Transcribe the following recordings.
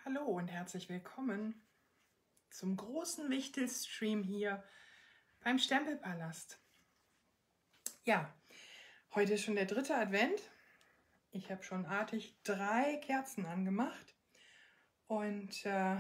Hallo und herzlich willkommen zum großen Wichtelstream hier beim Stempelpalast. Ja, heute ist schon der 3. Advent. Ich habe schon artig 3 Kerzen angemacht und ja,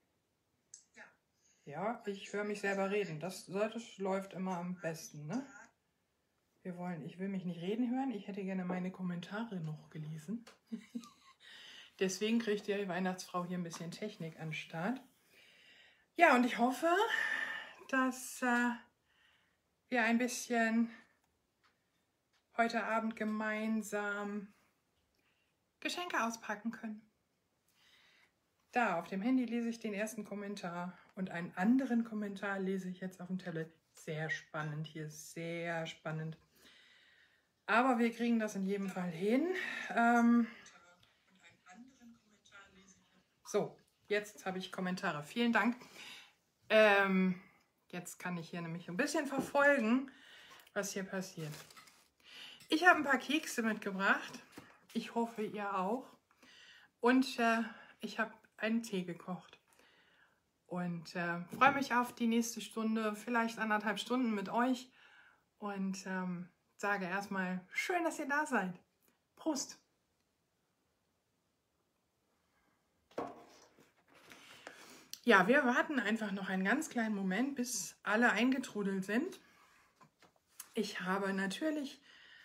ich höre mich selber reden. Das läuft immer am besten, ne? Ich will mich nicht reden hören. Ich hätte gerne meine Kommentare noch gelesen. Deswegen kriegt die Weihnachtsfrau hier ein bisschen Technik an den Start. Ja, und ich hoffe, dass wir ein bisschen heute Abend gemeinsam Geschenke auspacken können. Da auf dem Handy lese ich den ersten Kommentar und einen anderen Kommentar lese ich jetzt auf dem Tablet. Sehr spannend hier, sehr spannend. Aber wir kriegen das in jedem Fall hin. So, jetzt habe ich Kommentare. Vielen Dank. Jetzt kann ich hier nämlich ein bisschen verfolgen, was hier passiert. Ich habe ein paar Kekse mitgebracht. Ich hoffe, ihr auch. Und ich habe einen Tee gekocht. Und freue mich auf die nächste Stunde, vielleicht 1,5 Stunden mit euch. Und sage erstmal, schön, dass ihr da seid. Prost! Ja, wir warten einfach noch einen ganz kleinen Moment, bis alle eingetrudelt sind. Ich habe natürlich,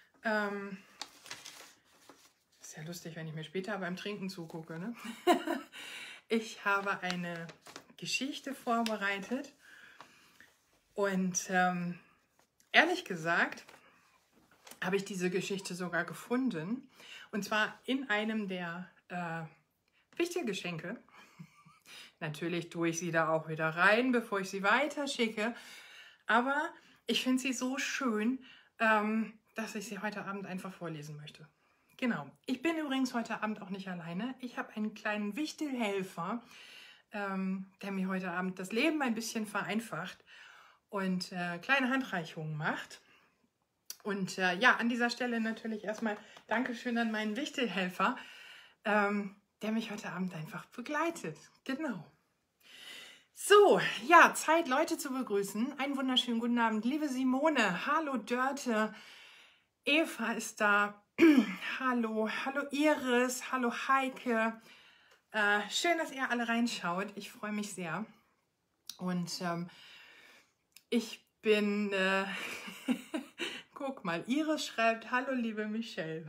ist ja lustig, wenn ich mir später beim Trinken zugucke, ne? Ich habe eine Geschichte vorbereitet und ehrlich gesagt habe ich diese Geschichte sogar gefunden. Und zwar in einem der Wichtelgeschenke. Natürlich tue ich sie da auch wieder rein, bevor ich sie weiterschicke. Aber ich finde sie so schön, dass ich sie heute Abend einfach vorlesen möchte. Genau. Ich bin übrigens heute Abend auch nicht alleine. Ich habe einen kleinen Wichtelhelfer, der mir heute Abend das Leben ein bisschen vereinfacht und kleine Handreichungen macht. Und ja, an dieser Stelle natürlich erstmal Dankeschön an meinen Wichtelhelfer, der mich heute Abend einfach begleitet. Genau. So, ja, Zeit, Leute zu begrüßen. Einen wunderschönen guten Abend, liebe Simone. Hallo, Dörte. Eva ist da. Hallo, hallo Iris. Hallo, Heike. Schön, dass ihr alle reinschaut. Ich freue mich sehr. Und ich bin... Guck mal, Iris schreibt, hallo, liebe Michelle.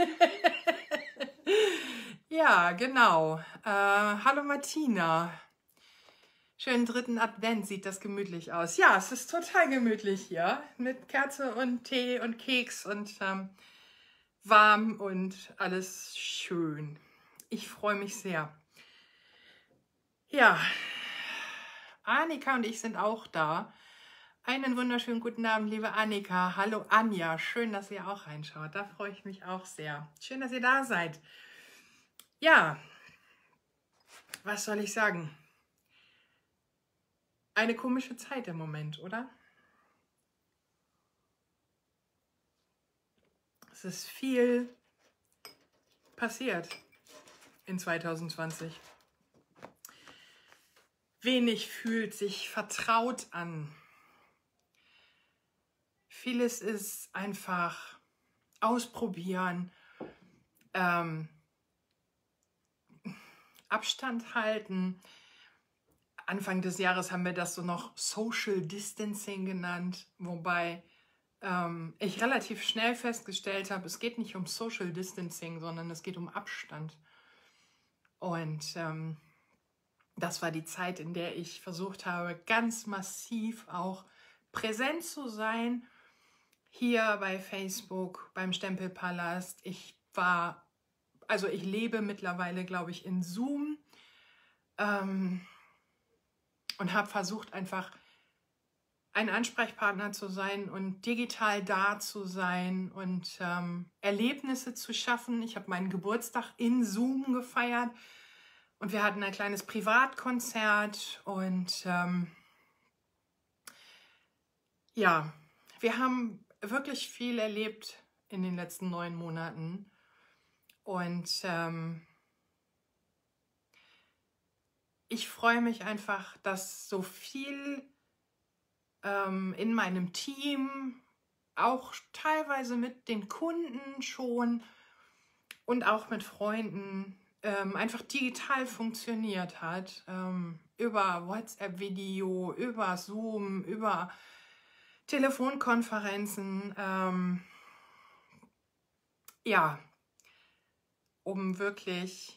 Ja, genau. Hallo Martina. Schönen 3. Advent, sieht das gemütlich aus. Ja, es ist total gemütlich hier. Mit Kerze und Tee und Keks und warm und alles schön. Ich freue mich sehr. Ja, Annika und ich sind auch da. Einen wunderschönen guten Abend, liebe Annika. Hallo Anja, schön, dass ihr auch reinschaut. Da freue ich mich auch sehr. Schön, dass ihr da seid. Ja, was soll ich sagen? Eine komische Zeit im Moment, oder? Es ist viel passiert in 2020. Wenig fühlt sich vertraut an. Vieles ist einfach ausprobieren, Abstand halten. Anfang des Jahres haben wir das so noch Social Distancing genannt, wobei ich relativ schnell festgestellt habe, es geht nicht um Social Distancing, sondern es geht um Abstand. Und das war die Zeit, in der ich versucht habe, ganz massiv auch präsent zu sein, hier bei Facebook, beim Stempelpalast. Ich lebe mittlerweile, glaube ich, in Zoom und habe versucht, einfach ein Ansprechpartner zu sein und digital da zu sein und Erlebnisse zu schaffen. Ich habe meinen Geburtstag in Zoom gefeiert und wir hatten ein kleines Privatkonzert und ja, wir haben wirklich viel erlebt in den letzten 9 Monaten und ich freue mich einfach, dass so viel in meinem Team, auch teilweise mit den Kunden schon und auch mit Freunden, einfach digital funktioniert hat. Über WhatsApp-Video, über Zoom, über Telefonkonferenzen. Ja, um wirklich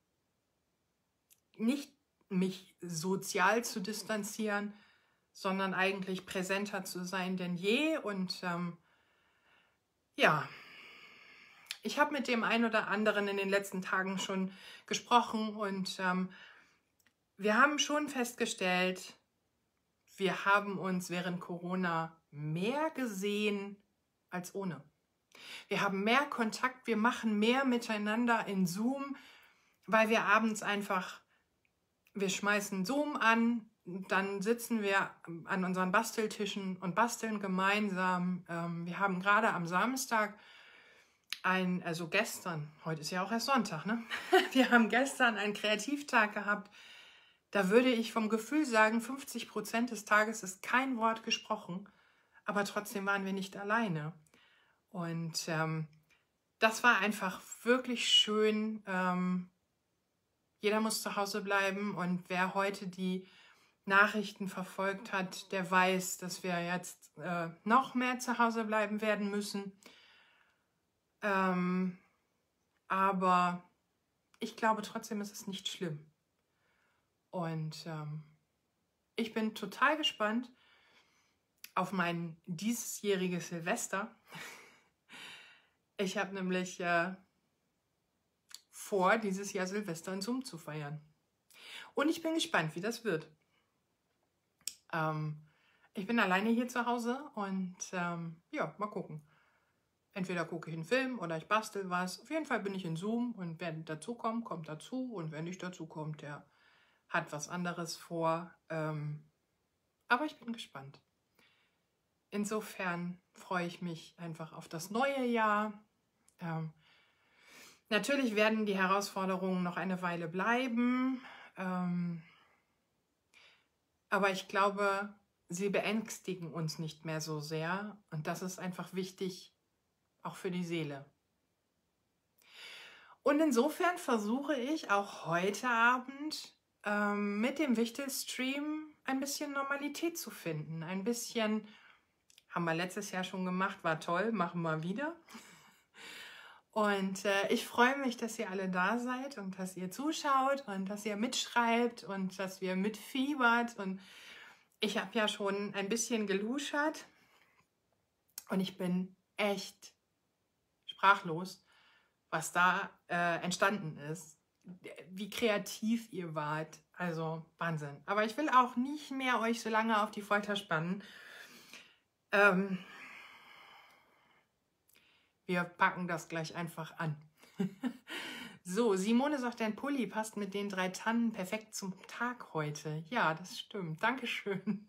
nicht mich sozial zu distanzieren, sondern eigentlich präsenter zu sein denn je. Und ja, ich habe mit dem einen oder anderen in den letzten Tagen schon gesprochen und wir haben schon festgestellt, wir haben uns während Corona mehr gesehen als ohne. Wir haben mehr Kontakt, wir machen mehr miteinander in Zoom, weil wir abends einfach, wir schmeißen Zoom an, dann sitzen wir an unseren Basteltischen und basteln gemeinsam. Wir haben gerade am Samstag also gestern, heute ist ja auch erst Sonntag, ne? Wir haben gestern einen Kreativtag gehabt. Da würde ich vom Gefühl sagen, 50% des Tages ist kein Wort gesprochen, aber trotzdem waren wir nicht alleine. Und das war einfach wirklich schön. Jeder muss zu Hause bleiben und wer heute die Nachrichten verfolgt hat, der weiß, dass wir jetzt noch mehr zu Hause bleiben werden müssen. Aber ich glaube trotzdem, ist es nicht schlimm. Und ich bin total gespannt auf mein diesjähriges Silvester. Ich habe nämlich vor, dieses Jahr Silvester in Zoom zu feiern. Und ich bin gespannt, wie das wird. Ich bin alleine hier zu Hause und ja, mal gucken. Entweder gucke ich einen Film oder ich bastel was. Auf jeden Fall bin ich in Zoom und wer dazu kommt, kommt dazu. Und wer nicht dazu kommt, der hat was anderes vor. Aber ich bin gespannt. Insofern freue ich mich einfach auf das neue Jahr. Natürlich werden die Herausforderungen noch eine Weile bleiben. Aber ich glaube, sie beängstigen uns nicht mehr so sehr. Und das ist einfach wichtig, auch für die Seele. Und insofern versuche ich auch heute Abend mit dem Wichtel-Stream ein bisschen Normalität zu finden. Ein bisschen, haben wir letztes Jahr schon gemacht, war toll, machen wir wieder. Und ich freue mich, dass ihr alle da seid und dass ihr zuschaut und dass ihr mitschreibt und dass wir mitfiebert. Und ich habe ja schon ein bisschen geluschert und ich bin echt sprachlos, was da entstanden ist. Wie kreativ ihr wart. Also Wahnsinn. Aber ich will auch nicht mehr euch so lange auf die Folter spannen. Wir packen das gleich einfach an. So, Simone sagt, dein Pulli passt mit den 3 Tannen perfekt zum Tag heute. Ja, das stimmt. Dankeschön.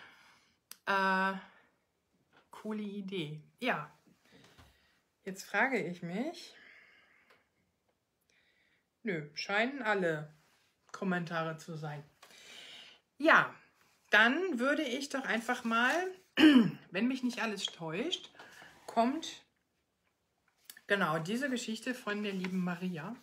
Coole Idee. Ja, jetzt frage ich mich. Nö, scheinen alle Kommentare zu sein. Ja, dann würde ich doch einfach mal, wenn mich nicht alles täuscht, kommt genau diese Geschichte von der lieben Maria.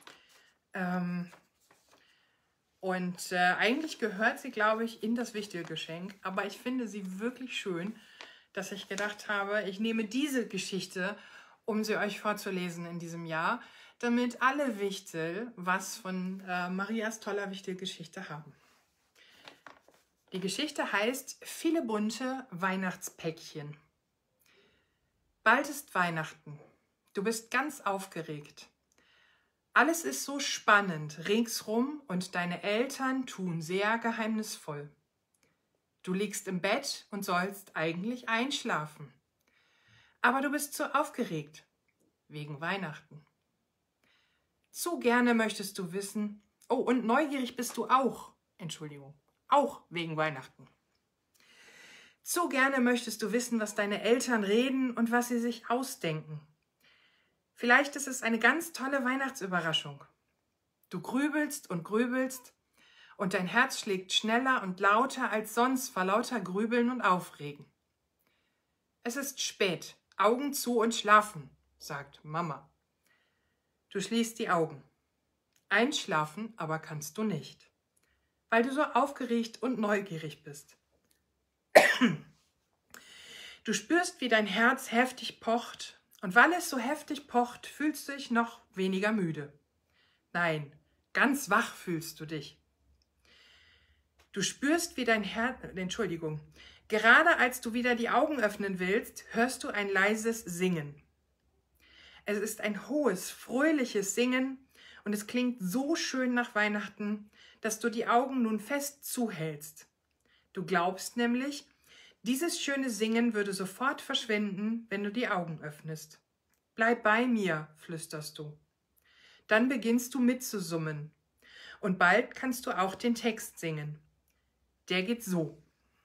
Eigentlich gehört sie, glaube ich, in das Wichtelgeschenk, aber ich finde sie wirklich schön, dass ich gedacht habe, ich nehme diese Geschichte, um sie euch vorzulesen in diesem Jahr, damit alle Wichtel was von Marias toller Wichtelgeschichte haben. Die Geschichte heißt Viele bunte Weihnachtspäckchen. Bald ist Weihnachten. Du bist ganz aufgeregt. Alles ist so spannend ringsrum und deine Eltern tun sehr geheimnisvoll. Du liegst im Bett und sollst eigentlich einschlafen. Aber du bist so aufgeregt, wegen Weihnachten. Zu gerne möchtest du wissen, oh, und neugierig bist du auch, auch wegen Weihnachten. Zu gerne möchtest du wissen, was deine Eltern reden und was sie sich ausdenken. Vielleicht ist es eine ganz tolle Weihnachtsüberraschung. Du grübelst und und dein Herz schlägt schneller und lauter als sonst vor lauter Grübeln und Aufregen. Es ist spät, Augen zu und schlafen, sagt Mama. Du schließt die Augen. Einschlafen aber kannst du nicht, weil du so aufgeregt und neugierig bist. Du spürst, wie dein Herz heftig pocht, und weil es so heftig pocht, fühlst du dich noch weniger müde. Nein, ganz wach fühlst du dich. Du spürst, wie dein Herz, gerade als du wieder die Augen öffnen willst, hörst du ein leises Singen. Es ist ein hohes, fröhliches Singen und es klingt so schön nach Weihnachten, dass du die Augen nun fest zuhältst. Du glaubst nämlich, dieses schöne Singen würde sofort verschwinden, wenn du die Augen öffnest. Bleib bei mir, flüsterst du. Dann beginnst du mitzusummen und bald kannst du auch den Text singen. Der geht so.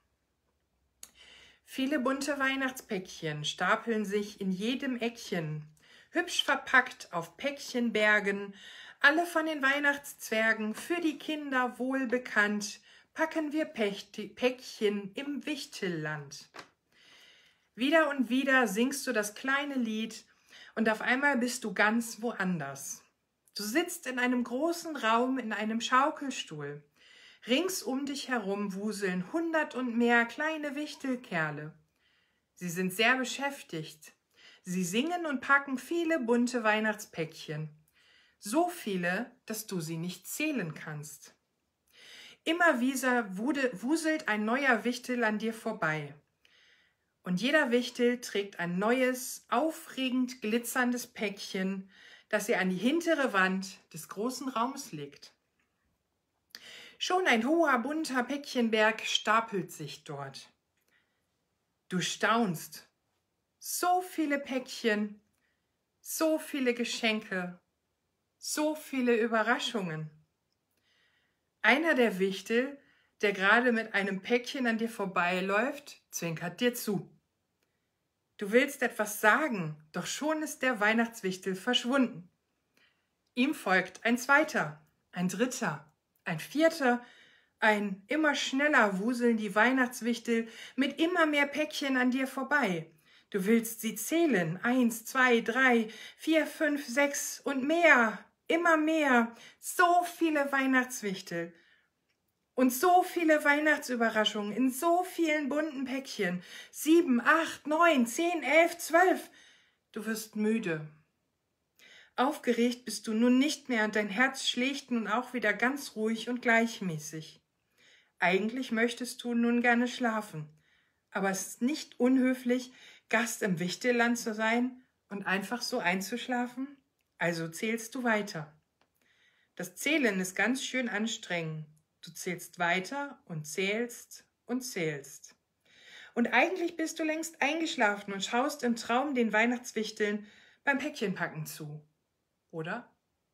Viele bunte Weihnachtspäckchen stapeln sich in jedem Eckchen, hübsch verpackt auf Päckchenbergen, alle von den Weihnachtszwergen, für die Kinder wohl bekannt, packen wir Päckchen im Wichtelland. Wieder und wieder singst du das kleine Lied und auf einmal bist du ganz woanders. Du sitzt in einem großen Raum in einem Schaukelstuhl. Rings um dich herum wuseln 100 und mehr kleine Wichtelkerle. Sie sind sehr beschäftigt. Sie singen und packen viele bunte Weihnachtspäckchen. So viele, dass du sie nicht zählen kannst. Immer wieder wuselt ein neuer Wichtel an dir vorbei. Und jeder Wichtel trägt ein neues, aufregend glitzerndes Päckchen, das er an die hintere Wand des großen Raums legt. Schon ein hoher, bunter Päckchenberg stapelt sich dort. Du staunst. So viele Päckchen, so viele Geschenke, so viele Überraschungen. Einer der Wichtel, der gerade mit einem Päckchen an dir vorbeiläuft, zwinkert dir zu. Du willst etwas sagen, doch schon ist der Weihnachtswichtel verschwunden. Ihm folgt ein zweiter, ein dritter, ein vierter, ein immer schneller wuseln die Weihnachtswichtel mit immer mehr Päckchen an dir vorbei. Du willst sie zählen, 1, 2, 3, 4, 5, 6 und mehr, immer mehr, so viele Weihnachtswichtel. Und so viele Weihnachtsüberraschungen in so vielen bunten Päckchen. 7, 8, 9, 10, 11, 12. Du wirst müde. Aufgeregt bist du nun nicht mehr und dein Herz schlägt nun auch wieder ganz ruhig und gleichmäßig. Eigentlich möchtest du nun gerne schlafen, aber es ist nicht unhöflich, Gast im Wichtelland zu sein und einfach so einzuschlafen. Also zählst du weiter. Das Zählen ist ganz schön anstrengend. Du zählst weiter und zählst und zählst. Und eigentlich bist du längst eingeschlafen und schaust im Traum den Weihnachtswichteln beim Päckchenpacken zu. Oder?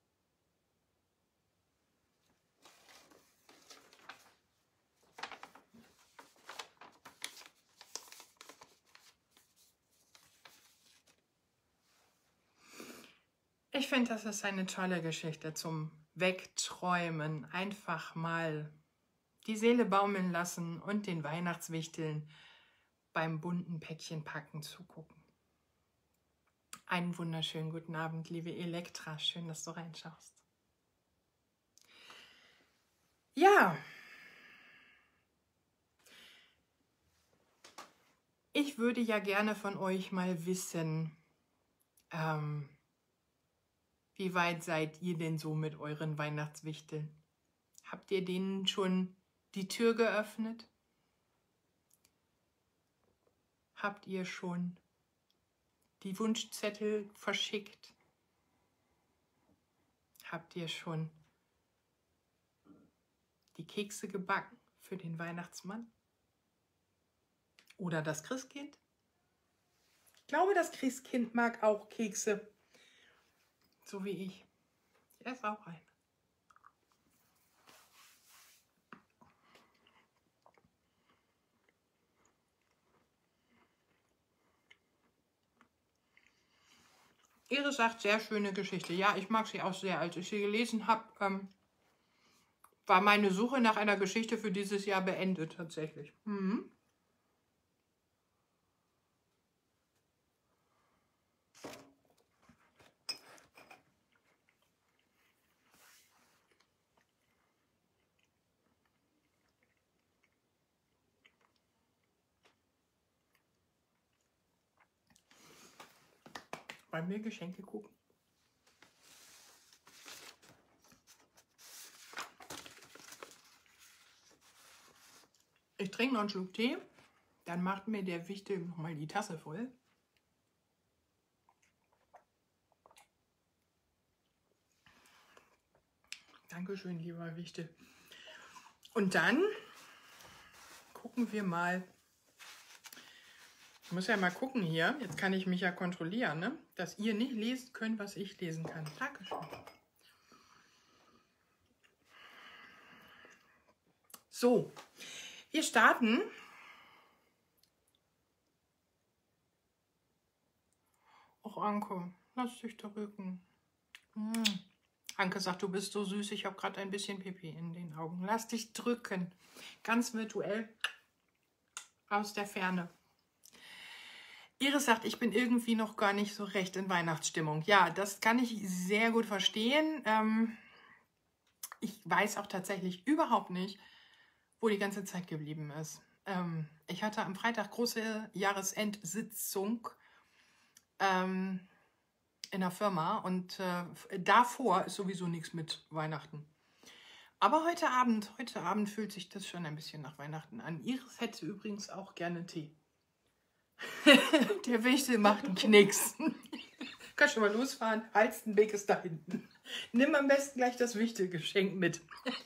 Ich finde, das ist eine tolle Geschichte zum Wegträumen. Einfach mal die Seele baumeln lassen und den Weihnachtswichteln beim bunten Päckchenpacken zugucken. Einen wunderschönen guten Abend, liebe Elektra. Schön, dass du reinschaust. Ja, ich würde ja gerne von euch mal wissen, wie weit seid ihr denn so mit euren Weihnachtswichteln? Habt ihr denen schon die Tür geöffnet? Habt ihr schon die Wunschzettel verschickt? Habt ihr schon die Kekse gebacken für den Weihnachtsmann? Oder das Christkind? Ich glaube, das Christkind mag auch Kekse, so wie ich. Ich esse auch einen. Iris sagt, sehr schöne Geschichte. Ja, ich mag sie auch sehr. Als ich sie gelesen habe, war meine Suche nach einer Geschichte für dieses Jahr beendet, tatsächlich. Mhm. Bei mir Geschenke gucken. Ich trinke noch einen Schluck Tee, dann macht mir der Wichtel nochmal die Tasse voll. Dankeschön, lieber Wichtel. Und dann gucken wir mal. Ich muss ja mal gucken hier. Jetzt kann ich mich ja kontrollieren, ne? Dass ihr nicht lesen könnt, was ich lesen kann. Dankeschön. So, wir starten. Och, Anke, lass dich drücken. Anke sagt, du bist so süß. Ich habe gerade ein bisschen Pipi in den Augen. Lass dich drücken. Ganz virtuell aus der Ferne. Iris sagt, ich bin irgendwie noch gar nicht so recht in Weihnachtsstimmung. Ja, das kann ich sehr gut verstehen. Ich weiß auch tatsächlich überhaupt nicht, wo die ganze Zeit geblieben ist. Ich hatte am Freitag große Jahresendsitzung in der Firma und davor ist sowieso nichts mit Weihnachten. Aber heute Abend fühlt sich das schon ein bisschen nach Weihnachten an. Iris hätte übrigens auch gerne Tee. Der Wichtel macht einen Knicks. Kannst schon mal losfahren. Halstenbeck ist da hinten. Nimm am besten gleich das Wichtelgeschenk mit.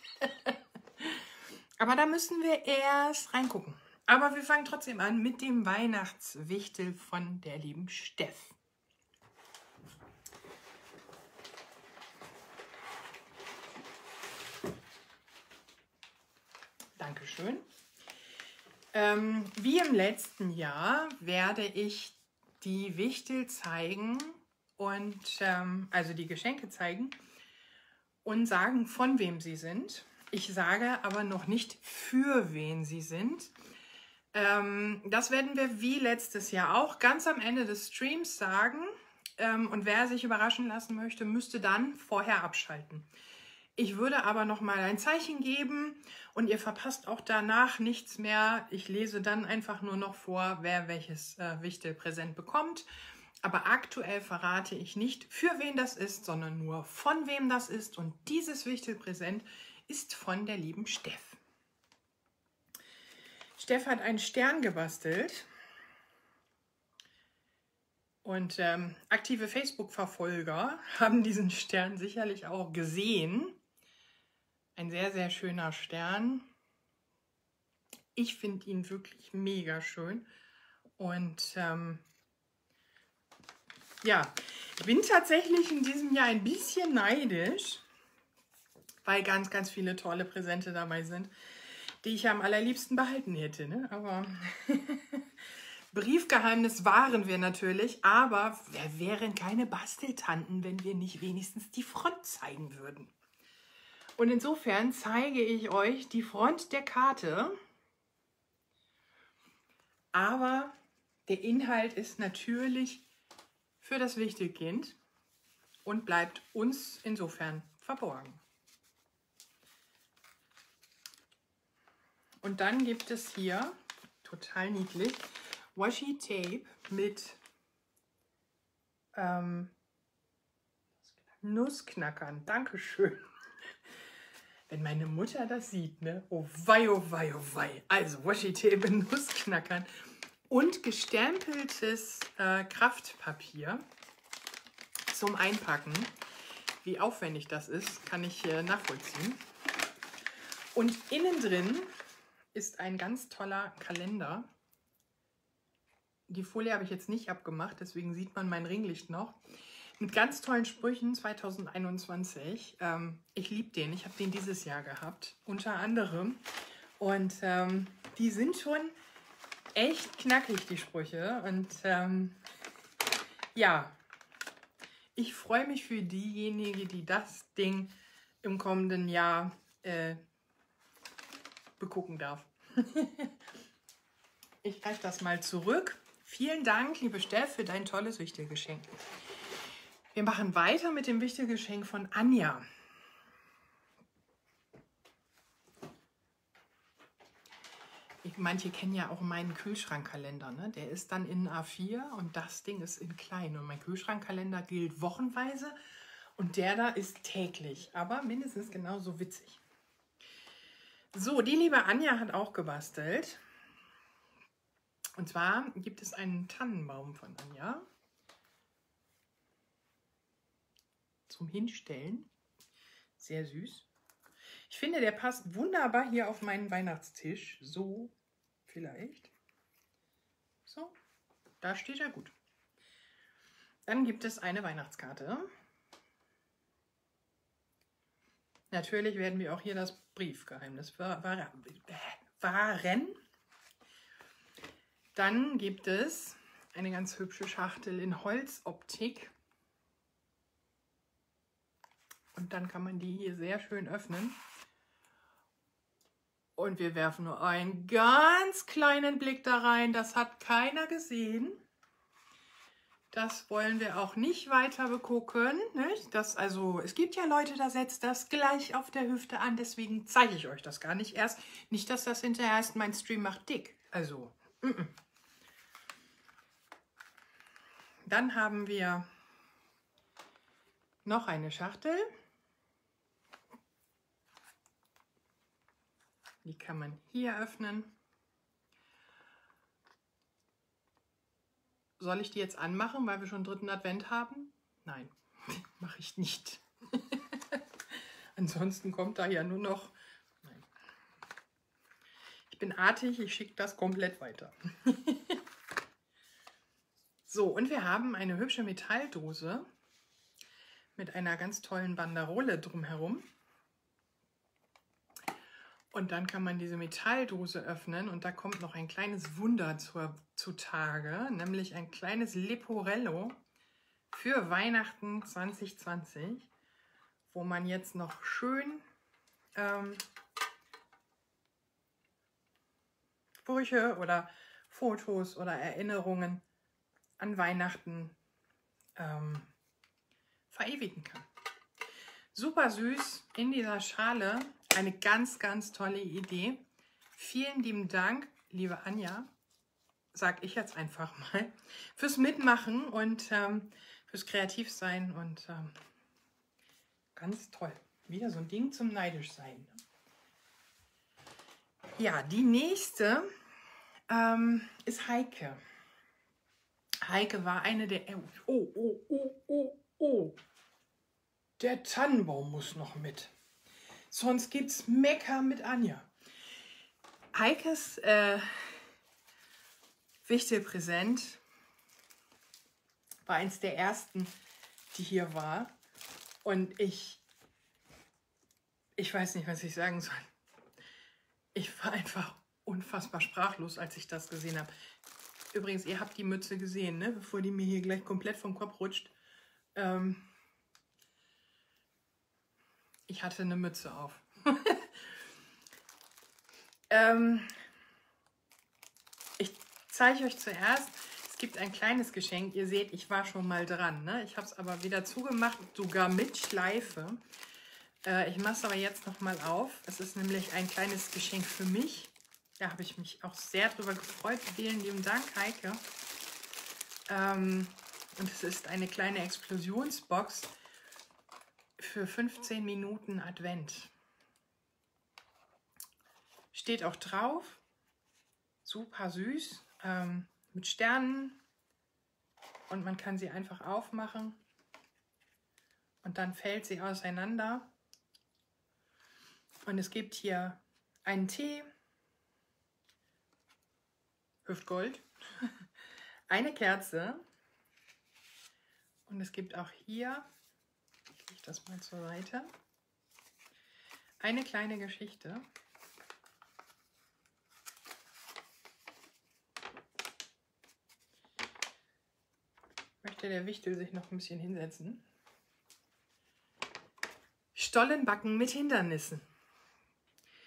Aber da müssen wir erst reingucken. Aber wir fangen trotzdem an mit dem Weihnachtswichtel von der lieben Steff. Dankeschön. Wie im letzten Jahr werde ich die Wichtel zeigen und also die Geschenke zeigen und sagen, von wem sie sind. Ich sage aber noch nicht, für wen sie sind. Das werden wir wie letztes Jahr auch ganz am Ende des Streams sagen. Und wer sich überraschen lassen möchte, müsste dann vorher abschalten. Ich würde aber noch mal ein Zeichen geben und ihr verpasst auch danach nichts mehr. Ich lese dann einfach nur noch vor, wer welches Wichtelpräsent bekommt. Aber aktuell verrate ich nicht, für wen das ist, sondern nur von wem das ist. Und dieses Wichtelpräsent ist von der lieben Steff. Steff hat einen Stern gebastelt. Und aktive Facebook-Verfolger haben diesen Stern sicherlich auch gesehen. Ein sehr, sehr schöner Stern. Ich finde ihn wirklich mega schön. Und ja, ich bin tatsächlich in diesem Jahr ein bisschen neidisch, weil ganz, ganz viele tolle Präsente dabei sind, die ich am allerliebsten behalten hätte. Ne? Aber Briefgeheimnis waren wir natürlich, aber wir wären keine Basteltanten, wenn wir nicht wenigstens die Front zeigen würden. Und insofern zeige ich euch die Front der Karte, aber der Inhalt ist natürlich für das Wichtelkind und bleibt uns insofern verborgen. Und dann gibt es hier, total niedlich, Washi-Tape mit Nussknackern. Dankeschön. Wenn meine Mutter das sieht, ne? Oh wei, oh wei, oh wei. Also Washi-Tape mit Nussknackern und gestempeltes Kraftpapier zum Einpacken. Wie aufwendig das ist, kann ich nachvollziehen. Und innen drin ist ein ganz toller Kalender. Die Folie habe ich jetzt nicht abgemacht, deswegen sieht man mein Ringlicht noch. Mit ganz tollen Sprüchen 2021. Ich liebe den, ich habe den dieses Jahr gehabt, unter anderem. Und die sind schon echt knackig, die Sprüche. Und ja, ich freue mich für diejenige, die das Ding im kommenden Jahr begucken darf. Ich reiche das mal zurück. Vielen Dank, liebe Steff, für dein tolles Wichtelgeschenk. Wir machen weiter mit dem Wichtelgeschenk von Anja. Manche kennen ja auch meinen Kühlschrankkalender, ne? Der ist dann in A4 und das Ding ist in klein. Und mein Kühlschrankkalender gilt wochenweise und der da ist täglich, aber mindestens genauso witzig. So, die liebe Anja hat auch gebastelt. Und zwar gibt es einen Tannenbaum von Anja zum Hinstellen. Sehr süß. Ich finde, der passt wunderbar hier auf meinen Weihnachtstisch. So vielleicht. So, da steht er gut. Dann gibt es eine Weihnachtskarte. Natürlich werden wir auch hier das Briefgeheimnis wahren. Dann gibt es eine ganz hübsche Schachtel in Holzoptik. Und dann kann man die hier sehr schön öffnen. Und wir werfen nur einen ganz kleinen Blick da rein. Das hat keiner gesehen. Das wollen wir auch nicht weiter begucken. Nicht? Es gibt ja Leute, da setzt das gleich auf der Hüfte an. Deswegen zeige ich euch das gar nicht erst. Nicht, dass das hinterher heißt, mein Stream macht dick. Also, Dann haben wir noch eine Schachtel. Die kann man hier öffnen. Soll ich die jetzt anmachen, weil wir schon 3. Advent haben? Nein, mache ich nicht. Ansonsten kommt da ja nur noch... Nein. Ich bin artig, ich schicke das komplett weiter. So, und wir haben eine hübsche Metalldose mit einer ganz tollen Banderole drumherum. Und dann kann man diese Metalldose öffnen und da kommt noch ein kleines Wunder zutage, nämlich ein kleines Leporello für Weihnachten 2020, wo man jetzt noch schön Sprüche oder Fotos oder Erinnerungen an Weihnachten verewigen kann. Super süß in dieser Schale. Eine ganz, ganz tolle Idee. Vielen lieben Dank, liebe Anja, sag ich jetzt einfach mal, fürs Mitmachen und fürs Kreativsein und ganz toll. Wieder so ein Ding zum neidisch sein. Ja, die nächste ist Heike. Heike war eine der... Oh. Der Tannenbaum muss noch mit. Sonst gibt's Mecker mit Anja. Heikes Wichtelpräsent war eins der ersten, die hier war. Und ich weiß nicht, was ich sagen soll. Ich war einfach unfassbar sprachlos, als ich das gesehen habe. Übrigens, ihr habt die Mütze gesehen, ne? Bevor die mir hier gleich komplett vom Kopf rutscht. Ich hatte eine Mütze auf. Ich zeige euch zuerst, es gibt ein kleines Geschenk. Ihr seht, ich war schon mal dran. Ne? Ich habe es aber wieder zugemacht, sogar mit Schleife. Ich mache es aber jetzt noch mal auf. Es ist nämlich ein kleines Geschenk für mich. Da habe ich mich auch sehr drüber gefreut. Vielen lieben Dank, Heike. Und es ist eine kleine Explosionsbox für 15 Minuten Advent. Steht auch drauf. Super süß. Mit Sternen. Und man kann sie einfach aufmachen. Und dann fällt sie auseinander. Und es gibt hier einen Tee. Hüftgold. Eine Kerze. Und es gibt auch hier, ich lege das mal zur Seite, eine kleine Geschichte. Möchte der Wichtel sich noch ein bisschen hinsetzen. Stollenbacken mit Hindernissen.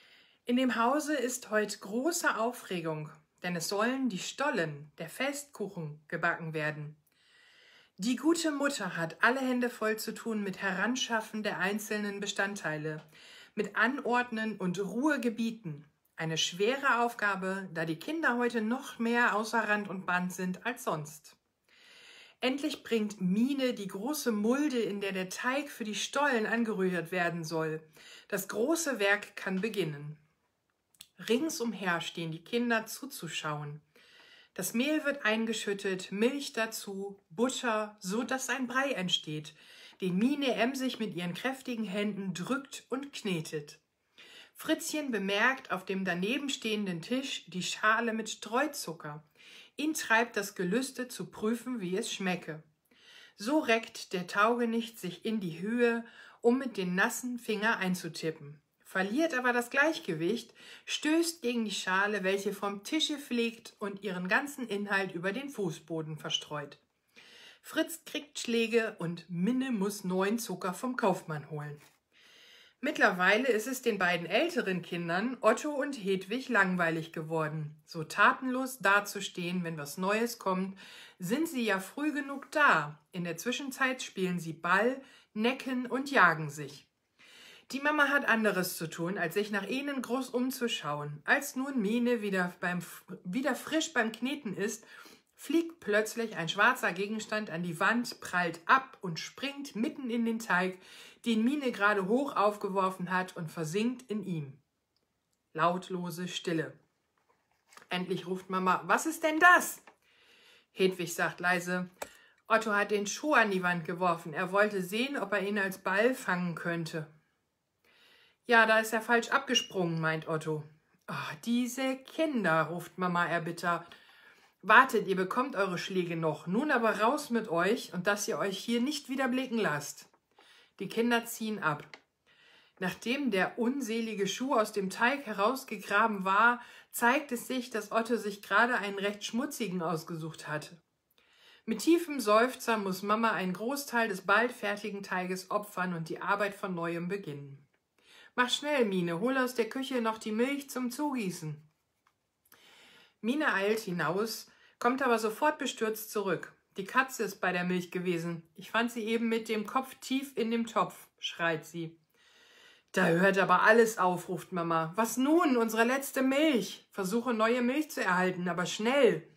In dem Hause ist heute große Aufregung, denn es sollen die Stollen, der Festkuchen, gebacken werden. Die gute Mutter hat alle Hände voll zu tun mit Heranschaffen der einzelnen Bestandteile, mit Anordnen und Ruhe gebieten. Eine schwere Aufgabe, da die Kinder heute noch mehr außer Rand und Band sind als sonst. Endlich bringt Mine die große Mulde, in der der Teig für die Stollen angerührt werden soll. Das große Werk kann beginnen. Ringsumher stehen die Kinder zuzuschauen. Das Mehl wird eingeschüttet, Milch dazu, Butter, so dass ein Brei entsteht, den Mine emsig mit ihren kräftigen Händen drückt und knetet. Fritzchen bemerkt auf dem daneben stehenden Tisch die Schale mit Streuzucker. Ihn treibt das Gelüste zu prüfen, wie es schmecke. So reckt der Taugenicht sich in die Höhe, um mit den nassen Finger einzutippen. Verliert aber das Gleichgewicht, stößt gegen die Schale, welche vom Tische fliegt und ihren ganzen Inhalt über den Fußboden verstreut. Fritz kriegt Schläge und Minne muss neuen Zucker vom Kaufmann holen. Mittlerweile ist es den beiden älteren Kindern, Otto und Hedwig, langweilig geworden. So tatenlos dazustehen, wenn was Neues kommt, sind sie ja früh genug da. In der Zwischenzeit spielen sie Ball, necken und jagen sich. Die Mama hat anderes zu tun, als sich nach ihnen groß umzuschauen. Als nun Mine wieder frisch beim Kneten ist, fliegt plötzlich ein schwarzer Gegenstand an die Wand, prallt ab und springt mitten in den Teig, den Mine gerade hoch aufgeworfen hat, und versinkt in ihm. Lautlose Stille. Endlich ruft Mama: Was ist denn das? Hedwig sagt leise: Otto hat den Schuh an die Wand geworfen. Er wollte sehen, ob er ihn als Ball fangen könnte. Ja, da ist er falsch abgesprungen, meint Otto. Oh, diese Kinder, ruft Mama erbittert. Wartet, ihr bekommt eure Schläge noch. Nun aber raus mit euch und dass ihr euch hier nicht wieder blicken lasst. Die Kinder ziehen ab. Nachdem der unselige Schuh aus dem Teig herausgegraben war, zeigt es sich, dass Otto sich gerade einen recht schmutzigen ausgesucht hat. Mit tiefem Seufzer muss Mama einen Großteil des bald fertigen Teiges opfern und die Arbeit von neuem beginnen. Mach schnell, Mine, hol aus der Küche noch die Milch zum Zugießen. Mine eilt hinaus, kommt aber sofort bestürzt zurück. Die Katze ist bei der Milch gewesen. Ich fand sie eben mit dem Kopf tief in dem Topf, schreit sie. Da hört aber alles auf, ruft Mama. Was nun? Unsere letzte Milch. Versuche neue Milch zu erhalten, aber schnell.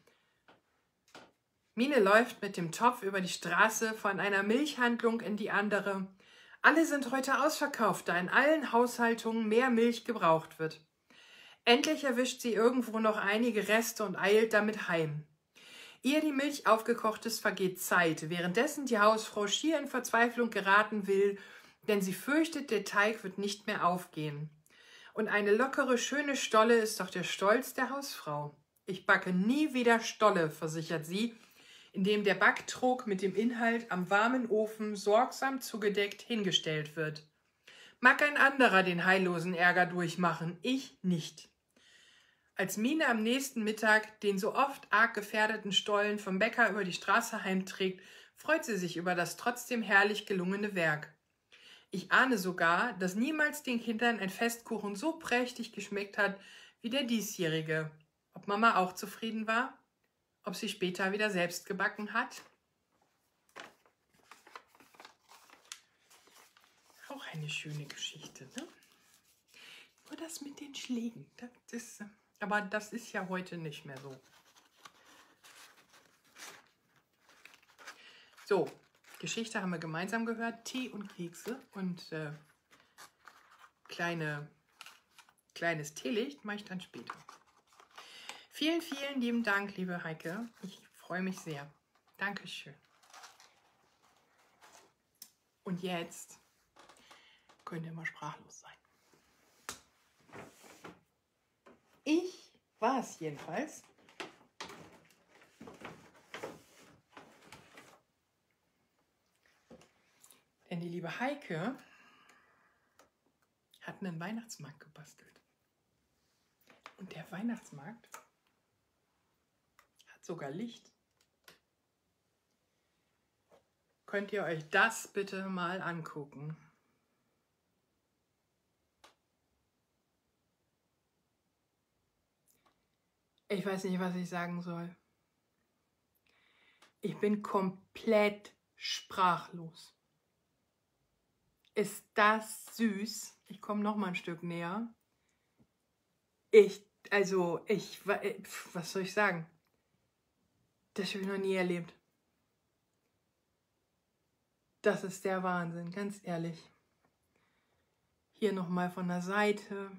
Mine läuft mit dem Topf über die Straße von einer Milchhandlung in die andere. Alle sind heute ausverkauft, da in allen Haushaltungen mehr Milch gebraucht wird. Endlich erwischt sie irgendwo noch einige Reste und eilt damit heim. Ehe die Milch aufgekocht ist, vergeht Zeit, währenddessen die Hausfrau schier in Verzweiflung geraten will, denn sie fürchtet, der Teig wird nicht mehr aufgehen. Und eine lockere, schöne Stolle ist doch der Stolz der Hausfrau. Ich backe nie wieder Stolle, versichert sie, indem der Backtrog mit dem Inhalt am warmen Ofen sorgsam zugedeckt hingestellt wird. Mag ein anderer den heillosen Ärger durchmachen, ich nicht. Als Mine am nächsten Mittag den so oft arg gefährdeten Stollen vom Bäcker über die Straße heimträgt, freut sie sich über das trotzdem herrlich gelungene Werk. Ich ahne sogar, dass niemals den Kindern ein Festkuchen so prächtig geschmeckt hat wie der diesjährige. Ob Mama auch zufrieden war? Ob sie später wieder selbst gebacken hat? Auch eine schöne Geschichte, ne? Nur das mit den Schlägen, aber das ist ja heute nicht mehr so. So, Geschichte haben wir gemeinsam gehört. Tee und Kekse und kleines Teelicht mache ich dann später. Vielen, vielen lieben Dank, liebe Heike. Ich freue mich sehr. Dankeschön. Und jetzt könnt ihr mal sprachlos sein. Ich war es jedenfalls. Denn die liebe Heike hat einen Weihnachtsmarkt gebastelt. Und der Weihnachtsmarkt hat sogar Licht. Könnt ihr euch das bitte mal angucken? Ich weiß nicht, was ich sagen soll. Ich bin komplett sprachlos. Ist das süß? Ich komme noch mal ein Stück näher. Was soll ich sagen? Das habe ich noch nie erlebt. Das ist der Wahnsinn, ganz ehrlich. Hier nochmal von der Seite.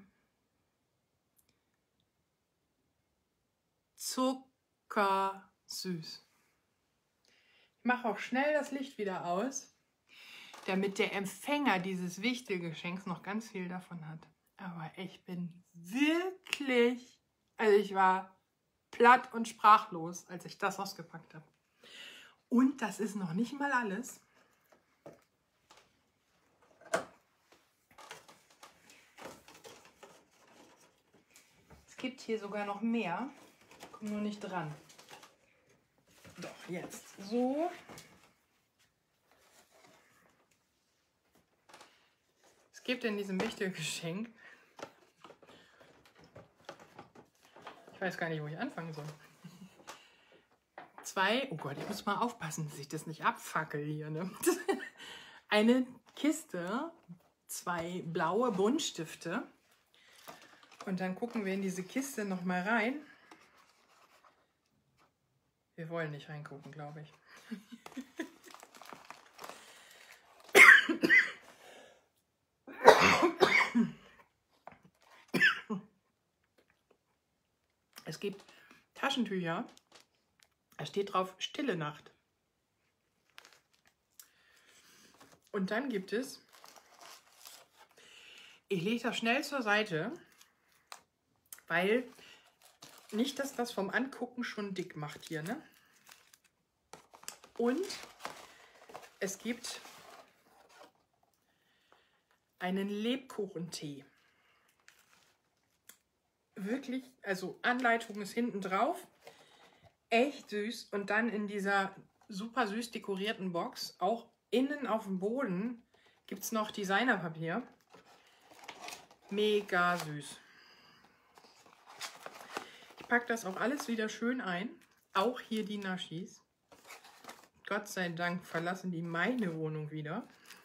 Zuckersüß. Ich mache auch schnell das Licht wieder aus, damit der Empfänger dieses wichtigen Geschenks noch ganz viel davon hat. Aber ich bin wirklich, also ich war platt und sprachlos, als ich das ausgepackt habe. Und das ist noch nicht mal alles. Es gibt hier sogar noch mehr. Ich komme nur nicht dran. Doch, jetzt so. Es gibt in diesem wichtigen Geschenk, ich weiß gar nicht, wo ich anfangen soll. Oh Gott, ich muss mal aufpassen, dass ich das nicht abfackel hier. Ne? Eine Kiste, 2 blaue Buntstifte. Und dann gucken wir in diese Kiste nochmal rein. Wir wollen nicht reingucken, glaube ich. Es gibt Taschentücher, da steht drauf Stille Nacht. Und dann gibt es, ich lege das schnell zur Seite, weil nicht, dass das vom Angucken schon dick macht hier, ne? Und es gibt einen Lebkuchentee. Wirklich, also Anleitung ist hinten drauf. Echt süß. Und dann in dieser super süß dekorierten Box, auch innen auf dem Boden, gibt es noch Designerpapier. Mega süß. Ich packe das auch alles wieder schön ein. Auch hier die Naschis. Gott sei Dank verlassen die meine Wohnung wieder.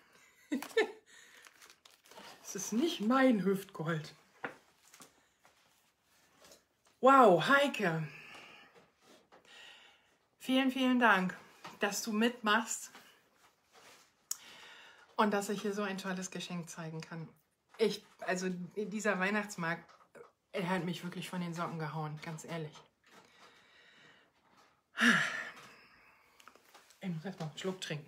Es ist nicht mein Hüftgold. Wow, Heike. Vielen, vielen Dank, dass du mitmachst und dass ich hier so ein tolles Geschenk zeigen kann. Also dieser Weihnachtsmarkt, er hat mich wirklich von den Socken gehauen, ganz ehrlich. Ich muss erst mal einen Schluck trinken.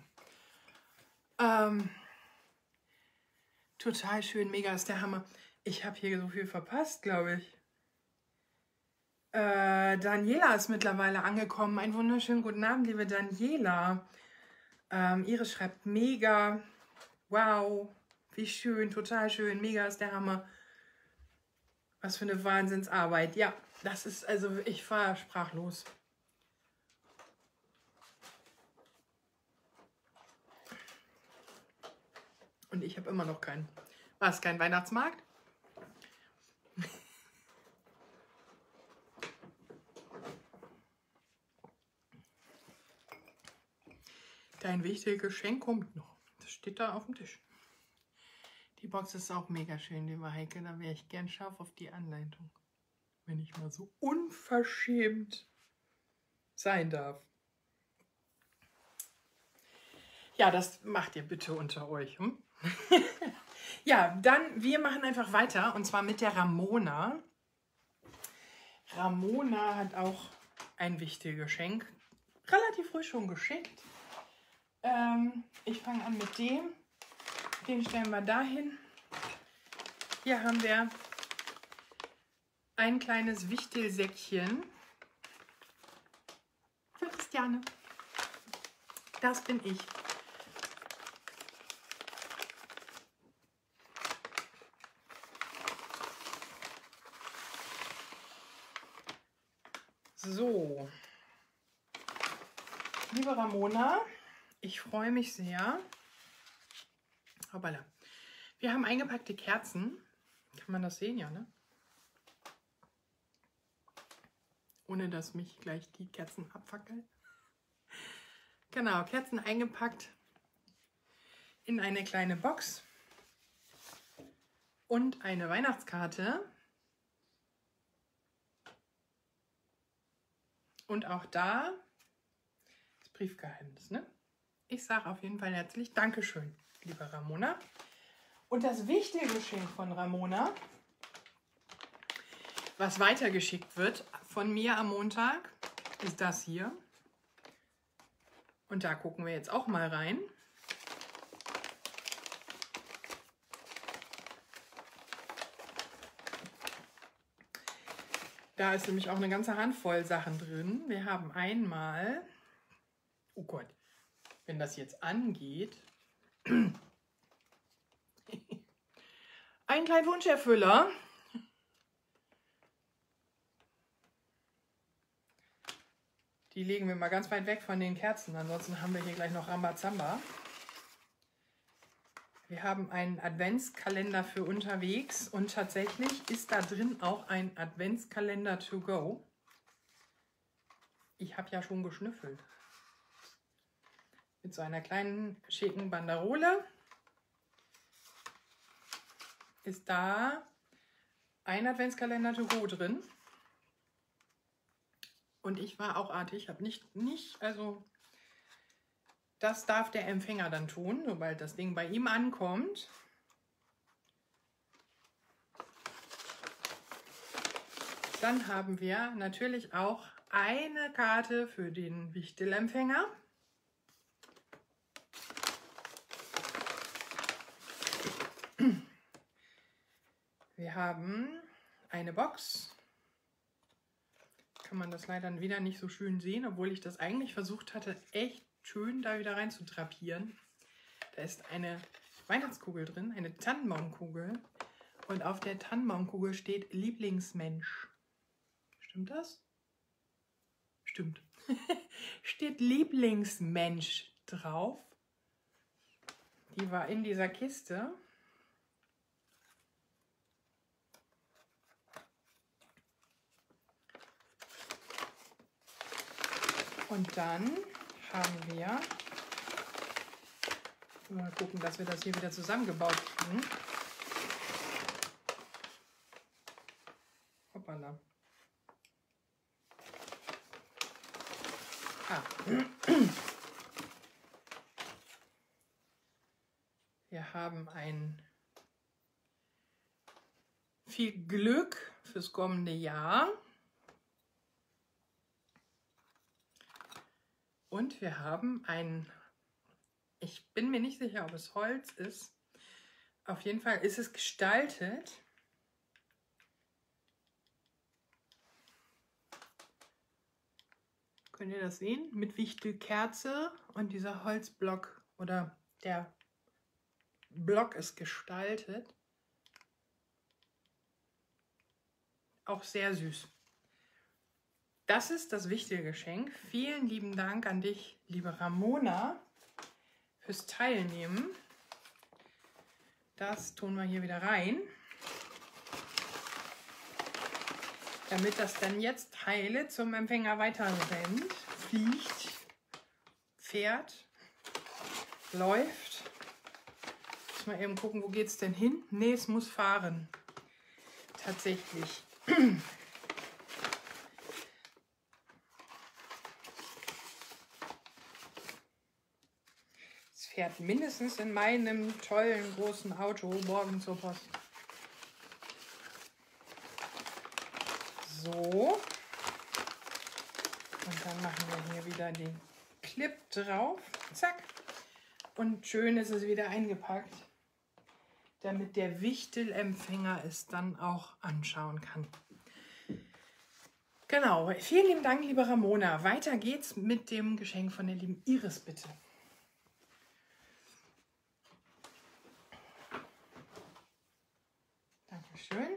Total schön, mega ist der Hammer. Ich habe hier so viel verpasst, glaube ich. Daniela ist mittlerweile angekommen. Einen wunderschönen guten Abend, liebe Daniela. Iris schreibt mega. Wow, wie schön, total schön. Mega ist der Hammer. Was für eine Wahnsinnsarbeit. Ja, das ist, also ich war sprachlos. Und ich habe immer noch keinen. War es kein Weihnachtsmarkt? Dein wichtiges Geschenk kommt noch. Das steht da auf dem Tisch. Die Box ist auch mega schön, liebe Heike. Da wäre ich gern scharf auf die Anleitung. Wenn ich mal so unverschämt sein darf. Ja, das macht ihr bitte unter euch. Hm? Ja, dann, wir machen einfach weiter. Und zwar mit der Ramona. Ramona hat auch ein wichtiges Geschenk. Relativ früh schon geschickt. Ich fange an mit dem. Den stellen wir dahin. Hier haben wir ein kleines Wichtelsäckchen für Christiane. Das bin ich. So, liebe Ramona, ich freue mich sehr. Hoppala. Wir haben eingepackte Kerzen. Kann man das sehen, ja, ne? ohne dass mich gleich die Kerzen abfackeln. Genau, Kerzen eingepackt in eine kleine Box und eine Weihnachtskarte. Und auch da das Briefgeheimnis, ne? Ich sage auf jeden Fall herzlich Dankeschön, liebe Ramona. Und das wichtige Geschenk von Ramona, was weitergeschickt wird von mir am Montag, ist das hier. Und da gucken wir jetzt auch mal rein. Da ist nämlich auch eine ganze Handvoll Sachen drin. Wir haben einmal, oh Gott, wenn das jetzt angeht, einen kleinen Wunscherfüller. Die legen wir mal ganz weit weg von den Kerzen, ansonsten haben wir hier gleich noch Rambazamba. Wir haben einen Adventskalender für unterwegs und tatsächlich ist da drin auch ein Adventskalender to go. Ich habe ja schon geschnüffelt. Mit so einer kleinen schicken Banderole ist da ein Adventskalender to go drin. Und ich war auch artig, ich habe also das darf der Empfänger dann tun, sobald das Ding bei ihm ankommt. Dann haben wir natürlich auch eine Karte für den Wichtelempfänger. Wir haben eine Box. Kann man das leider wieder nicht so schön sehen, obwohl ich das eigentlich versucht hatte, echt schön da wieder rein zu drapieren. Da ist eine Weihnachtskugel drin, eine Tannenbaumkugel. Und auf der Tannenbaumkugel steht Lieblingsmensch. Stimmt das? Stimmt. Steht Lieblingsmensch drauf. Die war in dieser Kiste. Und dann haben wir, mal gucken, dass wir das hier wieder zusammengebaut kriegen. Hoppala. Wir haben ein viel Glück fürs kommende Jahr. Und wir haben ein, ich bin mir nicht sicher, ob es Holz ist. Auf jeden Fall ist es gestaltet. Könnt ihr das sehen? Mit Wichtelkerze und dieser Holzblock oder der Block ist gestaltet. Auch sehr süß. Das ist das wichtige Geschenk. Vielen lieben Dank an dich, liebe Ramona, fürs Teilnehmen. Das tun wir hier wieder rein, damit das dann jetzt heile zum Empfänger weiter rennt, fliegt, fährt, läuft. Muss mal eben gucken, wo geht es denn hin? Nee, es muss fahren. Tatsächlich. Es fährt mindestens in meinem tollen großen Auto morgen zur Post. So. Und dann machen wir hier wieder den Clip drauf. Zack. Und schön ist es wieder eingepackt, damit der Wichtelempfänger es dann auch anschauen kann. Genau. Vielen lieben Dank, liebe Ramona. Weiter geht's mit dem Geschenk von der lieben Iris, bitte. Dankeschön.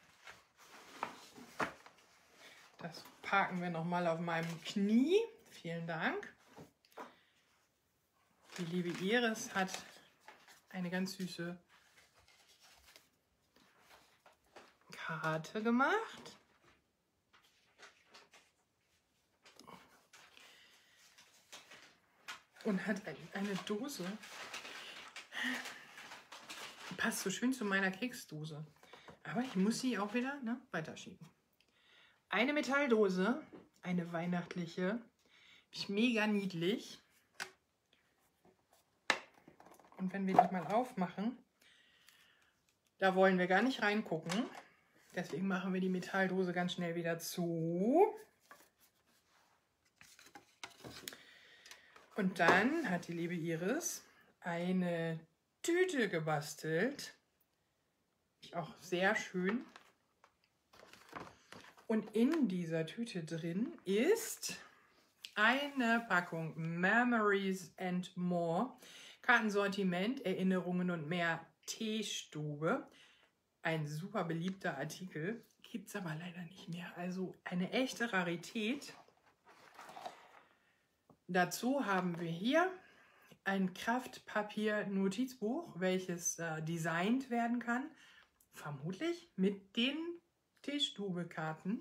Das parken wir nochmal auf meinem Knie. Vielen Dank. Die liebe Iris hat eine ganz süße Karte gemacht. und hat eine Dose. Die passt so schön zu meiner Keksdose. Aber ich muss sie auch wieder weiterschieben. Eine Metalldose, eine weihnachtliche. Ist mega niedlich. Und wenn wir die mal aufmachen, da wollen wir gar nicht reingucken. Deswegen machen wir die Metalldose ganz schnell wieder zu. Und dann hat die liebe Iris eine Tüte gebastelt. Auch sehr schön. Und in dieser Tüte drin ist eine Packung Memories and More. Kartensortiment, Erinnerungen und mehr Teestube. Ein super beliebter Artikel. Gibt es aber leider nicht mehr. Also eine echte Rarität. Dazu haben wir hier ein Kraftpapier-Notizbuch, welches designt werden kann. Vermutlich mit den Teestube-Karten.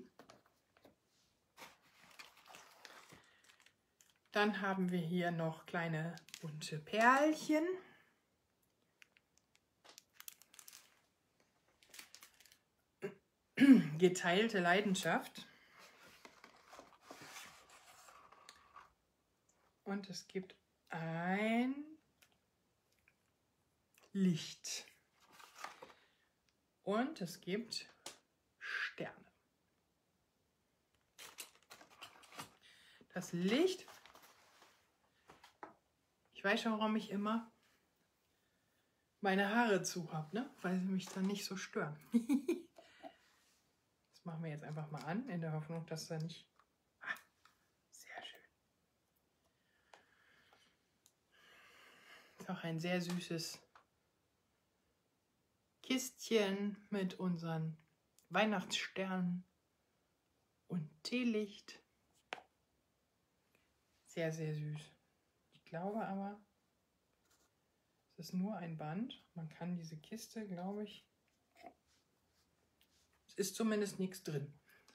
Dann haben wir hier noch kleine bunte Perlchen. Geteilte Leidenschaft. Und es gibt ein Licht. Und es gibt Sterne. Das Licht, ich weiß schon, warum ich immer meine Haare zu habe, ne? Weil sie mich dann nicht so stören. Das machen wir jetzt einfach mal an, in der Hoffnung, dass da nicht... Ah, sehr schön. Ist auch ein sehr süßes Kistchen mit unseren Weihnachtssternen und Teelicht. Sehr, sehr süß. Ich glaube aber, es ist nur ein Band. Man kann diese Kiste, glaube ich, es ist zumindest nichts drin.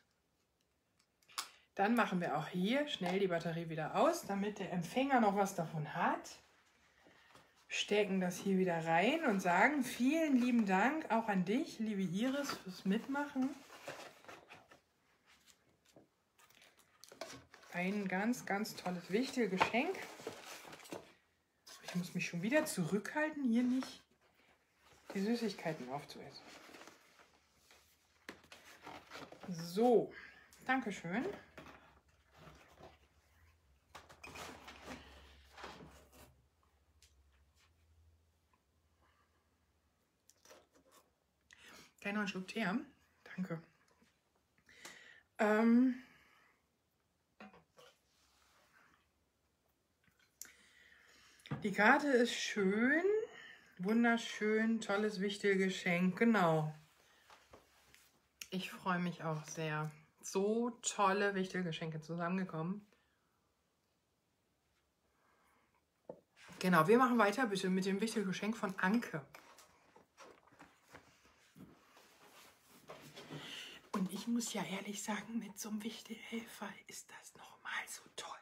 Dann machen wir auch hier schnell die Batterie wieder aus, damit der Empfänger noch was davon hat. Stecken das hier wieder rein und sagen vielen lieben Dank auch an dich, liebe Iris, fürs Mitmachen. Ein ganz, ganz tolles Wichtelgeschenk. Ich muss mich schon wieder zurückhalten, hier nicht die Süßigkeiten aufzuessen. So, Dankeschön. Kann ich noch einen Schluck Tee haben? Danke. Die Karte ist schön, wunderschön, tolles Wichtelgeschenk, genau. Ich freue mich auch sehr. So tolle Wichtelgeschenke zusammengekommen. Genau, wir machen weiter bitte mit dem Wichtelgeschenk von Anke. Und ich muss ja ehrlich sagen, mit so einem Wichtelhelfer ist das nochmal so toll.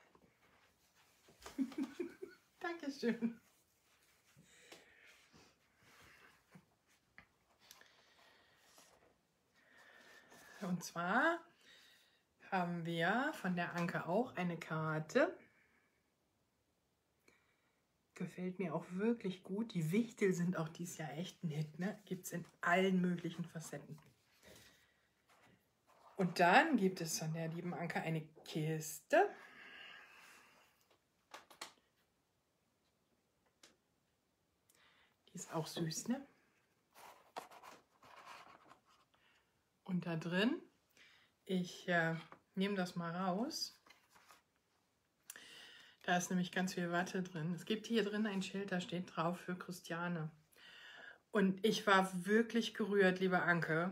Dankeschön. Und zwar haben wir von der Anke auch eine Karte. Gefällt mir auch wirklich gut. Die Wichtel sind auch dieses Jahr echt ein Hit, ne? Gibt es in allen möglichen Facetten. Und dann gibt es von der lieben Anke eine Kiste. Die ist auch süß, ne? Und da drin, ich nehme das mal raus. Da ist nämlich ganz viel Watte drin. Es gibt hier drin ein Schild, da steht drauf für Christiane. Und ich war wirklich gerührt, liebe Anke.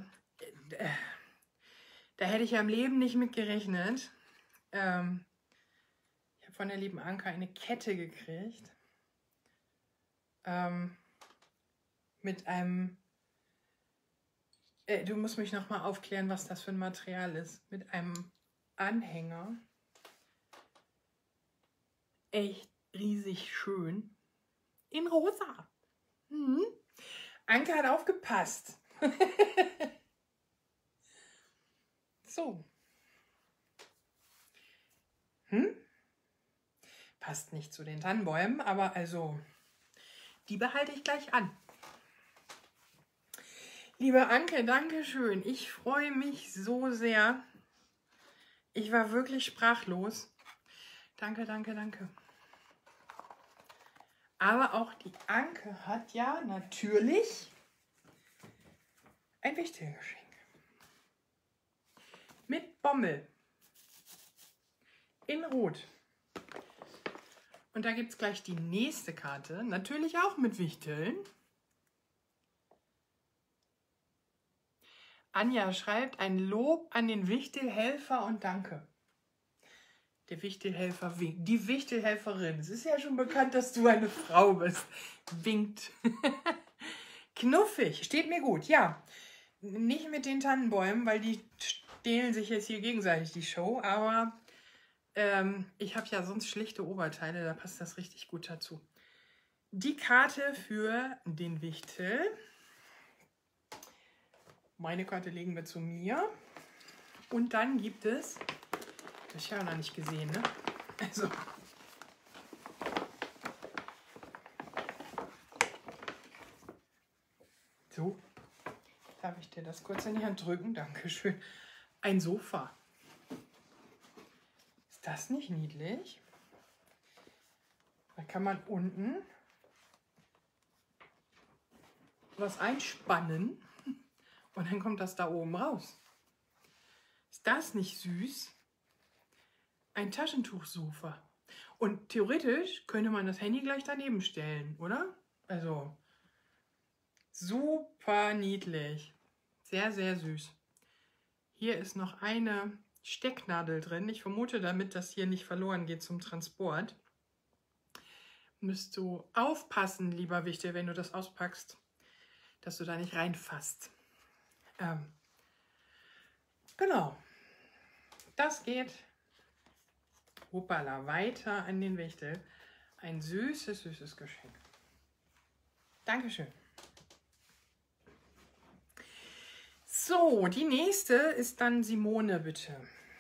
Da hätte ich ja im Leben nicht mit gerechnet. Ich habe von der lieben Anke eine Kette gekriegt. Mit einem... du musst mich nochmal aufklären, was das für ein Material ist. Mit einem Anhänger. Echt riesig schön. In rosa. Mhm. Anke hat aufgepasst. So. Passt nicht zu den Tannenbäumen, aber also, die behalte ich gleich an. Liebe Anke, danke schön. Ich freue mich so sehr. Ich war wirklich sprachlos. Danke, danke, danke. Aber auch die Anke hat ja natürlich ein Wichtelgeschenk. Mit Bommel. In Rot. Und da gibt es gleich die nächste Karte. Natürlich auch mit Wichteln. Anja schreibt ein Lob an den Wichtelhelfer und danke. Der Wichtelhelfer winkt. Die Wichtelhelferin. Es ist ja schon bekannt, dass du eine Frau bist. Winkt. Knuffig. Steht mir gut. Ja. Nicht mit den Tannenbäumen, weil die stehlen sich jetzt hier gegenseitig die Show. Aber ich habe ja sonst schlichte Oberteile. Da passt das richtig gut dazu. Die Karte für den Wichtel. Meine Karte legen wir zu mir. Und dann gibt es, das habe ich ja noch nicht gesehen, ne? Also, so, darf ich dir das kurz in die Hand drücken? Dankeschön. Ein Sofa. Ist das nicht niedlich? Da kann man unten was einspannen. Und dann kommt das da oben raus. Ist das nicht süß? Ein Taschentuchsofa. Und theoretisch könnte man das Handy gleich daneben stellen, oder? Also, super niedlich. Sehr, sehr süß. Hier ist noch eine Stecknadel drin. Ich vermute, damit das hier nicht verloren geht zum Transport. Müsst du aufpassen, lieber Wichtel, wenn du das auspackst, dass du da nicht reinfasst. Genau, das geht hoppala, weiter an den Wichtel. Ein süßes, süßes Geschenk. Dankeschön. So, die nächste ist dann Simone, bitte.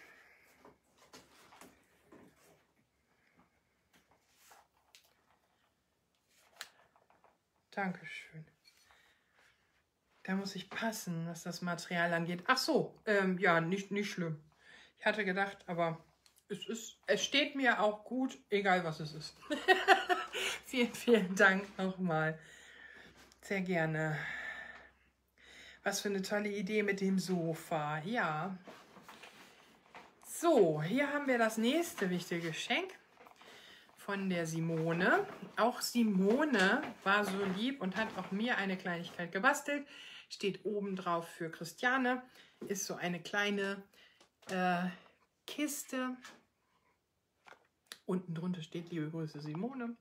Dankeschön. Da muss ich passen, was das Material angeht. Ach so, ja, nicht schlimm. Ich hatte gedacht, aber es steht mir auch gut, egal was es ist. Vielen, vielen Dank nochmal. Sehr gerne. Was für eine tolle Idee mit dem Sofa. Ja. So, hier haben wir das nächste wichtige Geschenk von der Simone. Auch Simone war so lieb und hat auch mir eine Kleinigkeit gebastelt. Steht oben drauf für Christiane. Ist so eine kleine Kiste. Unten drunter steht liebe Grüße Simone.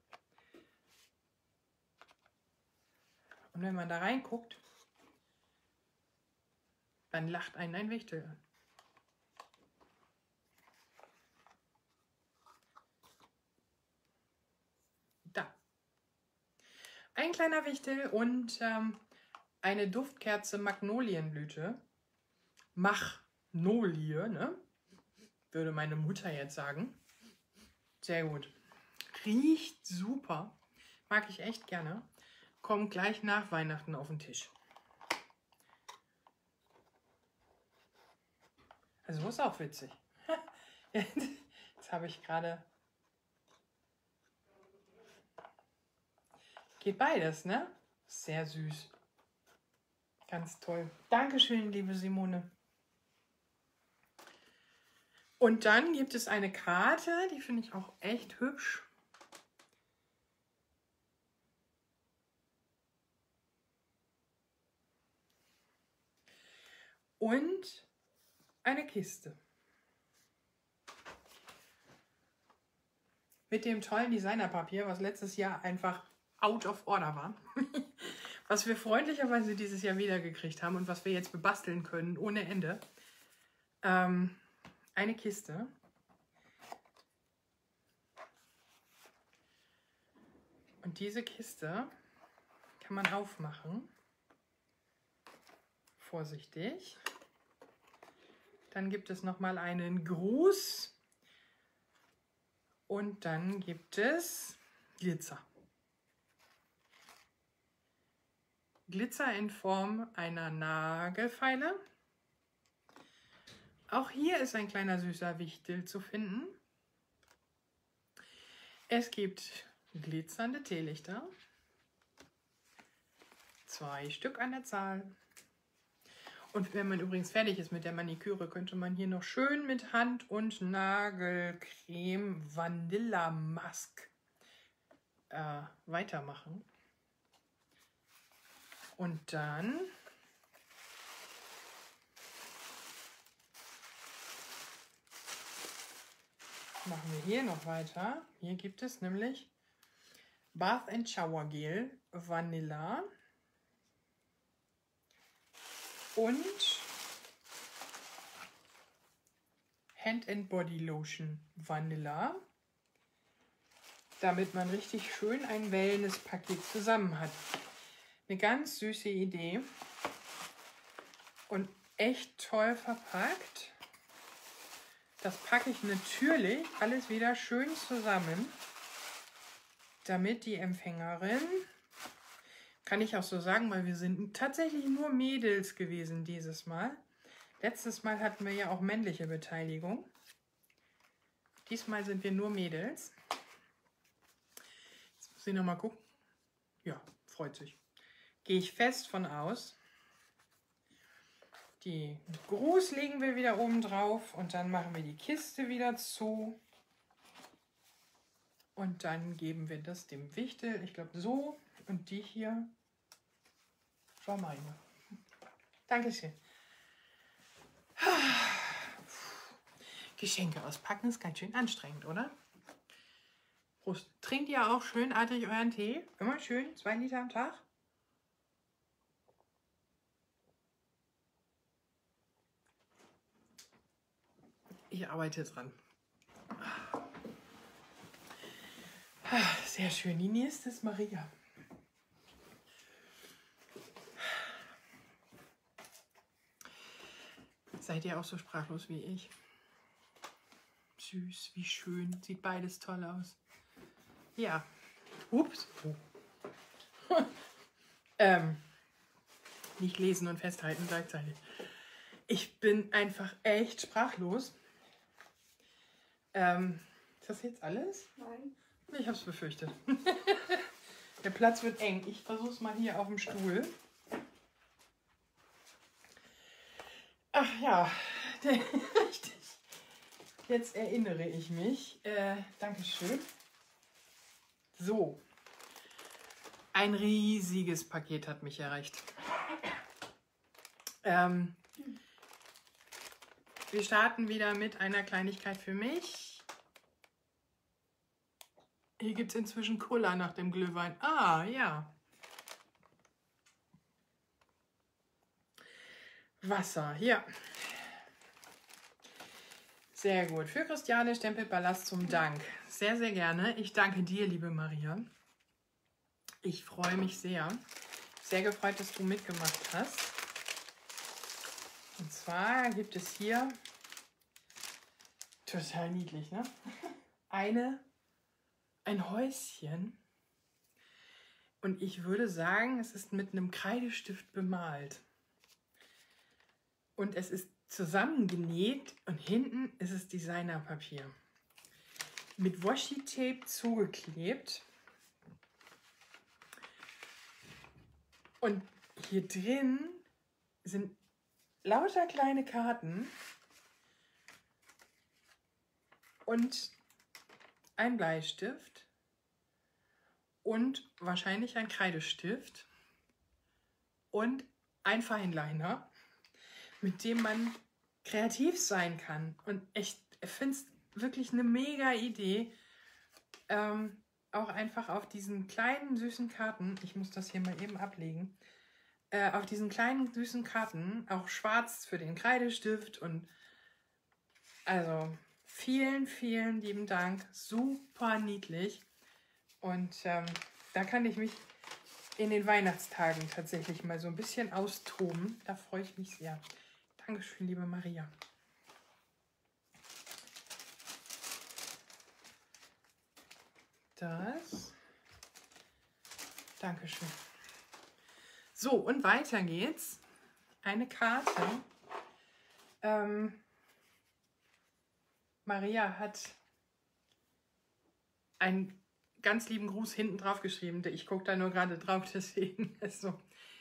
Und wenn man da reinguckt, dann lacht einen ein Wichtel an. Da. Ein kleiner Wichtel und eine Duftkerze Magnolienblüte. Magnolie, ne? Würde meine Mutter jetzt sagen. Sehr gut. Riecht super. Mag ich echt gerne. Kommt gleich nach Weihnachten auf den Tisch. Also ist auch witzig. Jetzt habe ich gerade... Geht beides, ne? Sehr süß. Ganz toll. Dankeschön, liebe Simone. Und dann gibt es eine Karte, die finde ich auch echt hübsch. Und eine Kiste. Mit dem tollen Designerpapier, was letztes Jahr einfach out of order war. Was wir freundlicherweise dieses Jahr wiedergekriegt haben und was wir jetzt bebasteln können ohne Ende. Eine Kiste. Und diese Kiste kann man aufmachen. Vorsichtig. Dann gibt es nochmal einen Gruß. Und dann gibt es Glitzer. Glitzer in Form einer Nagelfeile. Auch hier ist ein kleiner süßer Wichtel zu finden. Es gibt glitzernde Teelichter. 2 Stück an der Zahl. Und wenn man übrigens fertig ist mit der Maniküre, könnte man hier noch schön mit Hand- und Nagelcreme Vanilla Musk weitermachen. Und dann machen wir hier noch weiter. Hier gibt es nämlich Bath and Shower Gel Vanilla und Hand and Body Lotion Vanilla, damit man richtig schön ein Wellness-Paket zusammen hat. Eine ganz süße Idee und echt toll verpackt. Das packe ich natürlich alles wieder schön zusammen, damit die Empfängerin, kann ich auch so sagen, weil wir sind tatsächlich nur Mädels gewesen dieses Mal. Letztes Mal hatten wir ja auch männliche Beteiligung. Diesmal sind wir nur Mädels. Jetzt muss ich noch mal gucken. Ja, freut sich. Gehe ich fest von aus. Die Gruß legen wir wieder oben drauf und dann machen wir die Kiste wieder zu. Und dann geben wir das dem Wichtel, ich glaube so, und die hier war meine. Dankeschön. Geschenke auspacken ist ganz schön anstrengend, oder? Prost. Trinkt ihr auch schönartig euren Tee? Immer schön, 2 Liter am Tag? Ich arbeite dran. Sehr schön. Die nächste ist Maria. Seid ihr auch so sprachlos wie ich? Süß, wie schön. Sieht beides toll aus. Ja. Ups. Oh. Nicht lesen und festhalten gleichzeitig. Ich bin einfach echt sprachlos. Ist das jetzt alles? Nein. Ich habe es befürchtet. Der Platz wird eng. Ich versuche es mal hier auf dem Stuhl. Ach ja, richtig. Jetzt erinnere ich mich. Dankeschön. So. Ein riesiges Paket hat mich erreicht. Wir starten wieder mit einer Kleinigkeit für mich. Hier gibt es inzwischen Cola nach dem Glühwein. Ah, ja. Wasser, ja. Sehr gut. Für Christiane Stempelballast zum Dank. Sehr, sehr gerne. Ich danke dir, liebe Maria. Ich freue mich sehr. Sehr gefreut, dass du mitgemacht hast. Und zwar gibt es hier, total niedlich, ne? Ein Häuschen. Und ich würde sagen, es ist mit einem Kreidestift bemalt. Und es ist zusammengenäht und hinten ist es Designerpapier. Mit Washi-Tape zugeklebt. Und hier drin sind lauter kleine Karten und ein Bleistift und wahrscheinlich ein Kreidestift und ein Feinliner, mit dem man kreativ sein kann. Und ich finde es wirklich eine mega Idee, auch einfach auf diesen kleinen süßen Karten, ich muss das hier mal eben ablegen, auf diesen kleinen süßen Karten, auch schwarz für den Kreidestift und also vielen, vielen lieben Dank, super niedlich und Da kann ich mich in den Weihnachtstagen tatsächlich mal so ein bisschen austoben. Da freue ich mich sehr. Dankeschön, liebe Maria. Das. Dankeschön. So, und weiter geht's. Eine Karte. Maria hat einen ganz lieben Gruß hinten drauf geschrieben. Ich gucke da nur gerade drauf, deswegen. Also,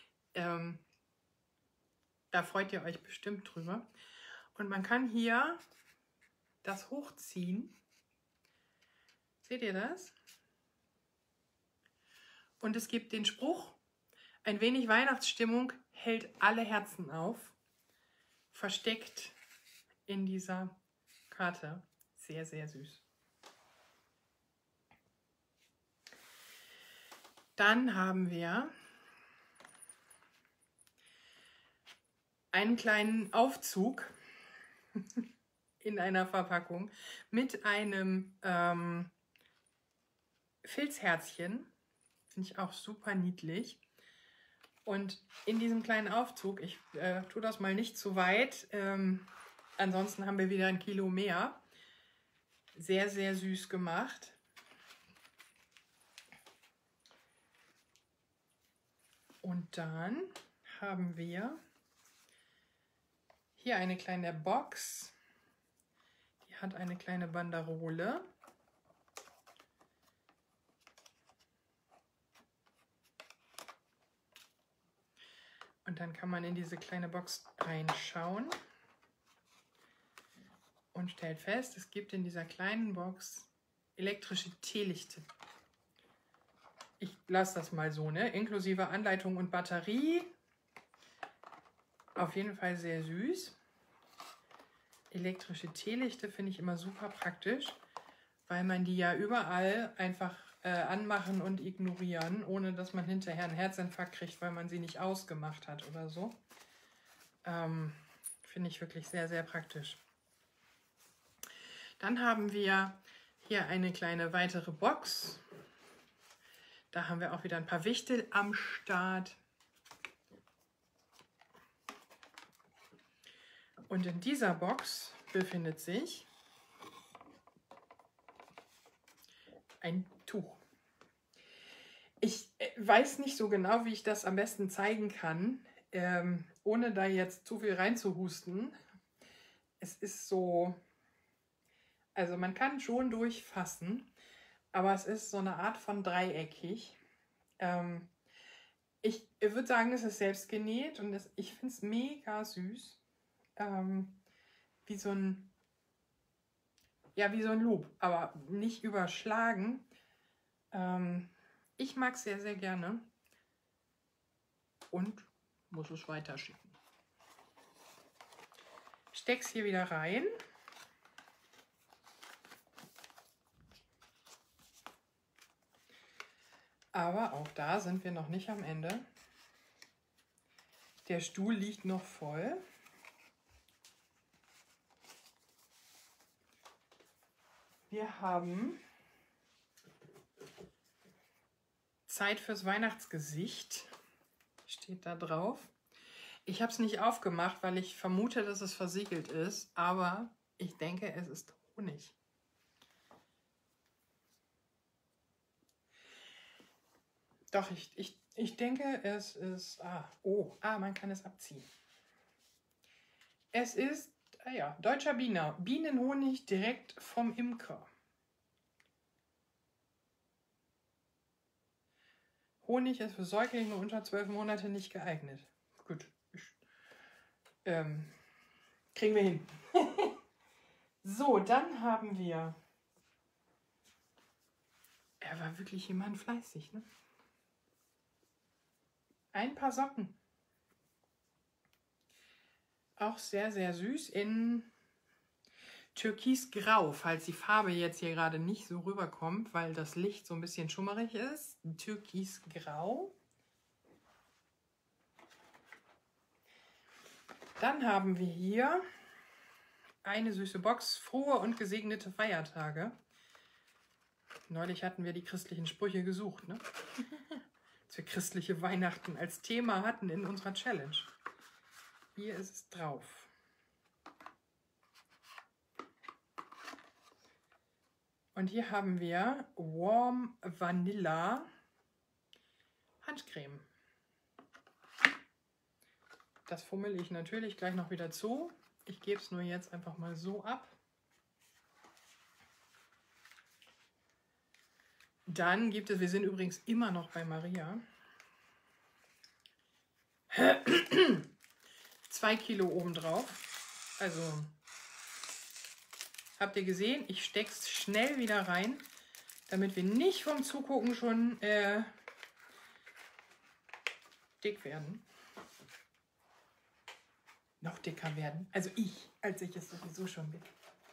da freut ihr euch bestimmt drüber. Und man kann hier das hochziehen. Seht ihr das? Und es gibt den Spruch, ein wenig Weihnachtsstimmung hält alle Herzen auf. Versteckt in dieser Karte. Sehr, sehr süß. Dann haben wir einen kleinen Aufzug in einer Verpackung mit einem Filzherzchen. Finde ich auch super niedlich. Und in diesem kleinen Aufzug, ich tue das mal nicht zu weit, ansonsten haben wir wieder 1 Kilo mehr. Sehr, sehr süß gemacht. Und dann haben wir hier eine kleine Box. Die hat eine kleine Banderole. Und dann kann man in diese kleine Box reinschauen und stellt fest, es gibt in dieser kleinen Box elektrische Teelichte. Ich lasse das mal so, ne? Inklusive Anleitung und Batterie. Auf jeden Fall sehr süß. Elektrische Teelichte finde ich immer super praktisch, weil man die ja überall einfach anmachen und ignorieren, ohne dass man hinterher einen Herzinfarkt kriegt, weil man sie nicht ausgemacht hat oder so. Finde ich wirklich sehr, sehr praktisch. Dann haben wir hier eine kleine weitere Box. Da haben wir auch wieder ein paar Wichtel am Start. Und in dieser Box befindet sich ein Tuch. Ich weiß nicht so genau, wie ich das am besten zeigen kann, ohne da jetzt zu viel reinzuhusten. Es ist so, also man kann schon durchfassen, aber es ist so eine Art von dreieckig. Ich würde sagen, es ist selbst genäht und ich finde es mega süß. Wie so ein Loop, aber nicht überschlagen. Ich mag es sehr, sehr gerne und muss es weiterschicken. Steck's hier wieder rein. Aber auch da sind wir noch nicht am Ende. Der Stuhl liegt noch voll. Wir haben Zeit fürs Weihnachtsgesicht, steht da drauf. Ich habe es nicht aufgemacht, weil ich vermute, dass es versiegelt ist, aber ich denke, es ist Honig. Doch, ich denke, es ist... man kann es abziehen. Es ist, deutscher Bienenhonig direkt vom Imker. Honig ist für Säuglinge unter 12 Monate nicht geeignet. Gut, kriegen wir hin. So, dann haben wir... Er war wirklich jemand fleißig, ne? Ein paar Socken. Auch sehr, sehr süß in Türkisgrau, falls die Farbe jetzt hier gerade nicht so rüberkommt, weil das Licht so ein bisschen schummerig ist. Türkisgrau. Dann haben wir hier eine süße Box. Frohe und gesegnete Feiertage. Neulich hatten wir die christlichen Sprüche gesucht, ne? Dass wir christliche Weihnachten als Thema hatten in unserer Challenge. Hier ist es drauf. Und hier haben wir Warm Vanilla Handcreme. Das fummel ich natürlich gleich noch wieder zu. Ich gebe es nur jetzt einfach mal so ab. Dann gibt es, wir sind übrigens immer noch bei Maria, 2 Kilo obendrauf. Also habt ihr gesehen, ich stecke es schnell wieder rein, damit wir nicht vom Zugucken schon dick werden. Noch dicker werden. Also ich, als ich es sowieso schon bin.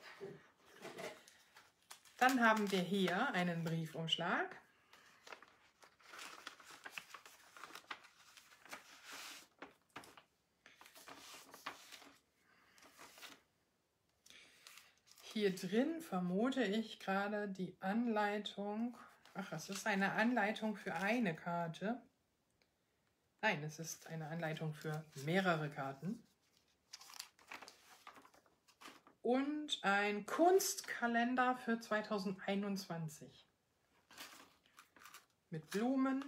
Dann haben wir hier einen Briefumschlag. Hier drin vermute ich gerade die Anleitung. Ach, es ist eine Anleitung für eine Karte. Nein, es ist eine Anleitung für mehrere Karten. Und ein Kunstkalender für 2021. Mit Blumen.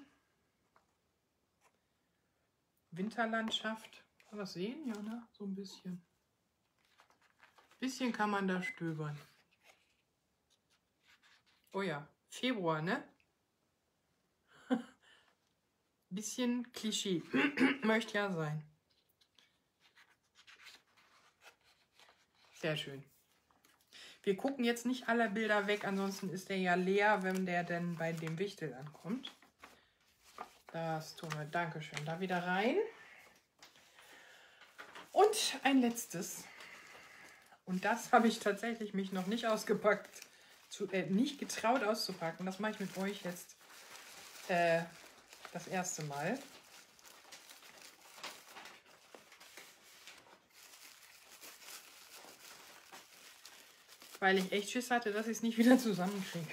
Winterlandschaft. Kann man das sehen? Ja, ne? So ein bisschen. Bisschen kann man da stöbern. Oh ja, Februar, ne? Bisschen Klischee. Möchte ja sein. Sehr schön. Wir gucken jetzt nicht alle Bilder weg, ansonsten ist der ja leer, wenn der denn bei dem Wichtel ankommt. Das tun wir, Dankeschön, da wieder rein. Und ein letztes. Und das habe ich tatsächlich mich noch nicht ausgepackt, nicht getraut auszupacken. Das mache ich mit euch jetzt das erste Mal. Weil ich echt Schiss hatte, dass ich es nicht wieder zusammenkriege.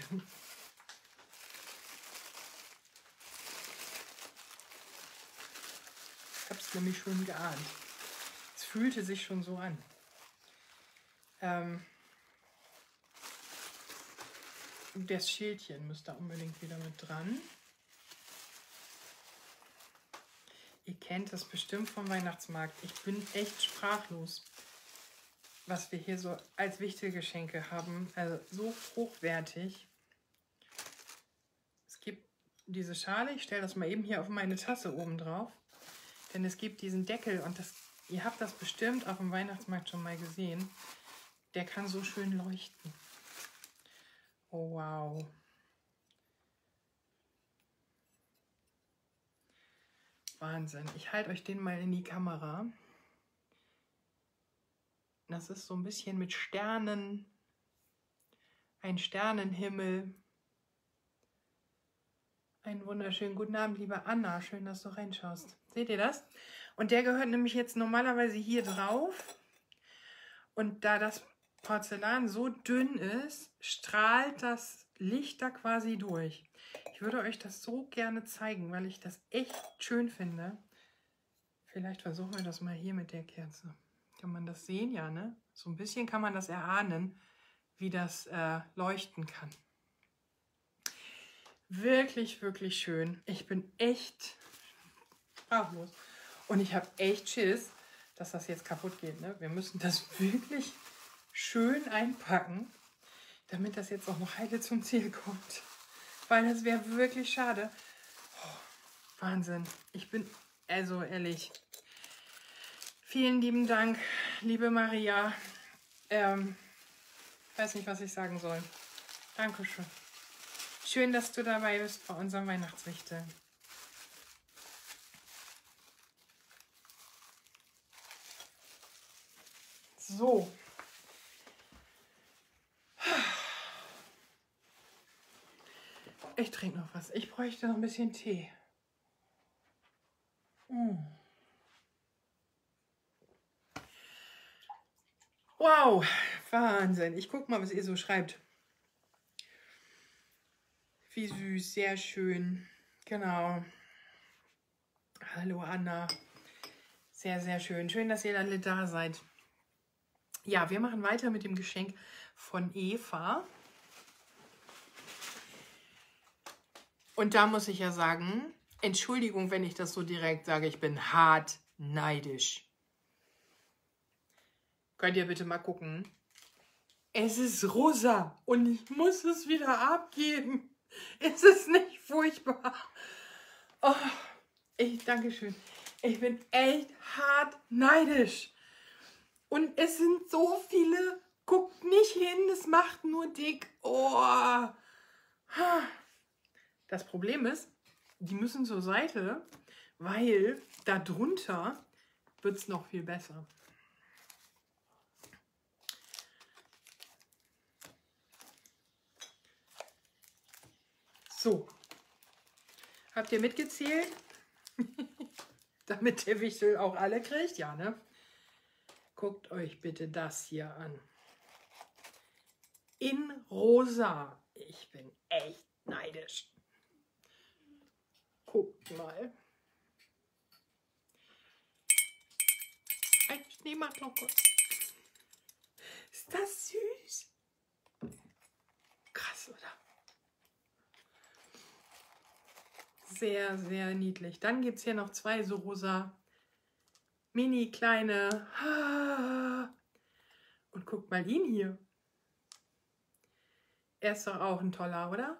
Ich habe es nämlich schon geahnt. Es fühlte sich schon so an. Das Schildchen müsste da unbedingt wieder mit dran. Ihr kennt das bestimmt vom Weihnachtsmarkt. Ich bin echt sprachlos, was wir hier so als Wichtelgeschenke haben. Also so hochwertig. Es gibt diese Schale, ich stelle das mal eben hier auf meine Tasse oben drauf. Denn es gibt diesen Deckel und ihr habt das bestimmt auf dem Weihnachtsmarkt schon mal gesehen. Der kann so schön leuchten. Oh wow. Wahnsinn. Ich halte euch den mal in die Kamera. Das ist so ein bisschen mit Sternen. Ein Sternenhimmel. Einen wunderschönen guten Abend, liebe Anna. Schön, dass du reinschaust. Seht ihr das? Und der gehört nämlich jetzt normalerweise hier drauf. Und da das Porzellan so dünn ist, strahlt das Licht da quasi durch. Ich würde euch das so gerne zeigen, weil ich das echt schön finde. Vielleicht versuchen wir das mal hier mit der Kerze. Kann man das sehen? Ja, ne? So ein bisschen kann man das erahnen, wie das leuchten kann. Wirklich, wirklich schön. Ich bin echt sprachlos. Und ich habe echt Schiss, dass das jetzt kaputt geht. Ne? Wir müssen das wirklich schön einpacken, damit das jetzt auch noch heile zum Ziel kommt. Weil das wäre wirklich schade. Oh, Wahnsinn. Ich bin, also ehrlich, vielen lieben Dank, liebe Maria. Weiß nicht, was ich sagen soll. Dankeschön. Schön, dass du dabei bist bei unserem Weihnachtswichteln. So. Ich trinke noch was. Ich bräuchte noch ein bisschen Tee. Wow, Wahnsinn. Ich gucke mal, was ihr so schreibt. süß, sehr schön. Genau. Hallo Anna. Sehr, sehr schön. Schön, dass ihr alle da seid. Ja, wir machen weiter mit dem Geschenk von Eva. Und da muss ich ja sagen, Entschuldigung, wenn ich das so direkt sage, ich bin hart neidisch. Könnt ihr bitte mal gucken? Es ist rosa und ich muss es wieder abgeben. Ist es nicht furchtbar? Oh, Dankeschön. Ich bin echt hart neidisch. Und es sind so viele. Guckt nicht hin, es macht nur dick. Oh. Das Problem ist, die müssen zur Seite, weil darunter wird es noch viel besser. So, habt ihr mitgezählt? Damit der Wichtel auch alle kriegt? Ja, ne? Guckt euch bitte das hier an. In rosa. Ich bin echt neidisch. Guckt mal. Ein Schneemattlocke. Ist das süß? Krass, oder? Sehr, sehr niedlich. Dann gibt es hier noch zwei so rosa, mini kleine. Und guckt mal ihn hier. Er ist doch auch ein toller, oder?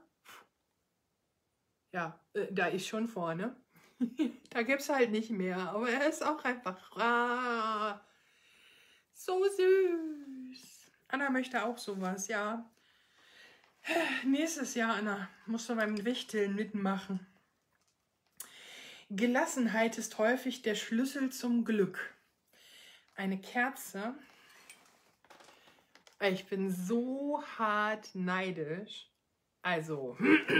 Ja, da ist schon vorne. Da gibt es halt nicht mehr, aber er ist auch einfach so süß. Anna möchte auch sowas, ja. Nächstes Jahr, Anna, musst du beim Wichteln mitmachen. Gelassenheit ist häufig der Schlüssel zum Glück. Eine Kerze. Ich bin so hart neidisch. Also,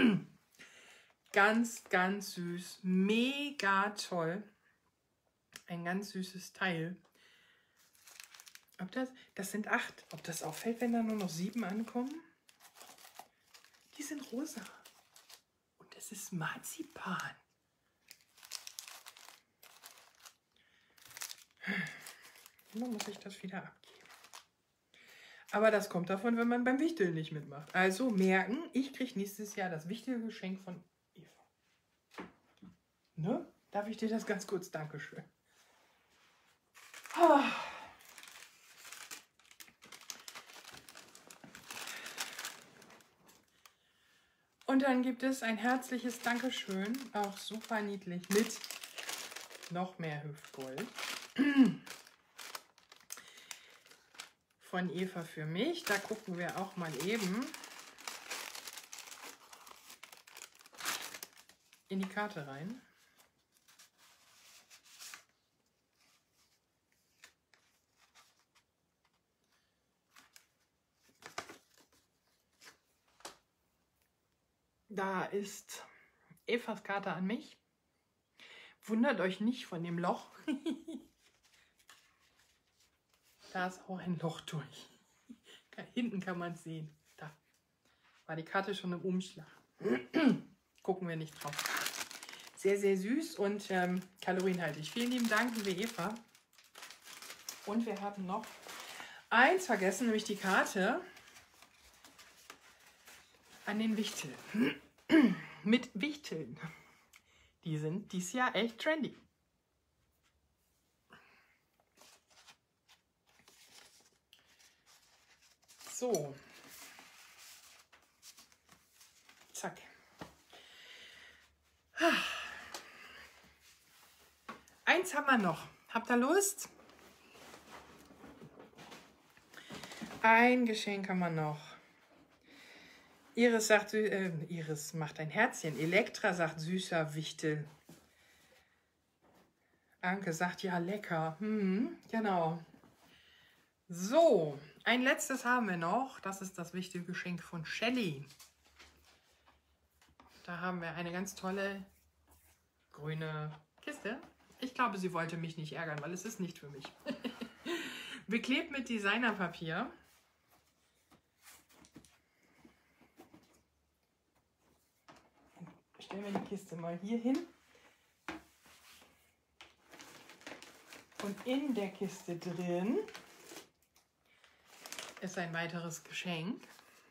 ganz, ganz süß. Mega toll. Ein ganz süßes Teil. Ob das sind 8. Ob das auffällt, wenn da nur noch 7 ankommen? Die sind rosa. Und es ist Marzipan. Dann muss ich das wieder abgeben. Aber das kommt davon, wenn man beim Wichteln nicht mitmacht. Also merken, ich kriege nächstes Jahr das Wichtelgeschenk von Eva. Ne? Darf ich dir das ganz kurz? Dankeschön. Und dann gibt es ein herzliches Dankeschön, auch super niedlich, mit noch mehr Hüftgold. Von Eva für mich. Da gucken wir auch mal eben in die Karte rein. Da ist Evas Karte an mich. Wundert euch nicht von dem Loch. Da ist auch ein Loch durch. Hinten kann man es sehen. Da war die Karte schon im Umschlag. Gucken wir nicht drauf. Sehr, sehr süß und kalorienhaltig. Vielen lieben Dank, liebe Eva. Und wir haben noch eins vergessen, nämlich die Karte an den Wichtel. Mit Wichteln. Die sind dieses Jahr echt trendy. So. Zack. Eins haben wir noch. Habt ihr Lust? Ein Geschenk haben wir noch. Iris sagt, Iris macht ein Herzchen. Elektra sagt süßer Wichtel. Anke sagt ja lecker. Genau. So, ein letztes haben wir noch. Das ist das wichtige Geschenk von Shelly. Da haben wir eine ganz tolle grüne Kiste. Ich glaube, sie wollte mich nicht ärgern, weil es ist nicht für mich. Beklebt mit Designerpapier. stellen wir die Kiste mal hier hin. Und in der Kiste drin ist ein weiteres Geschenk.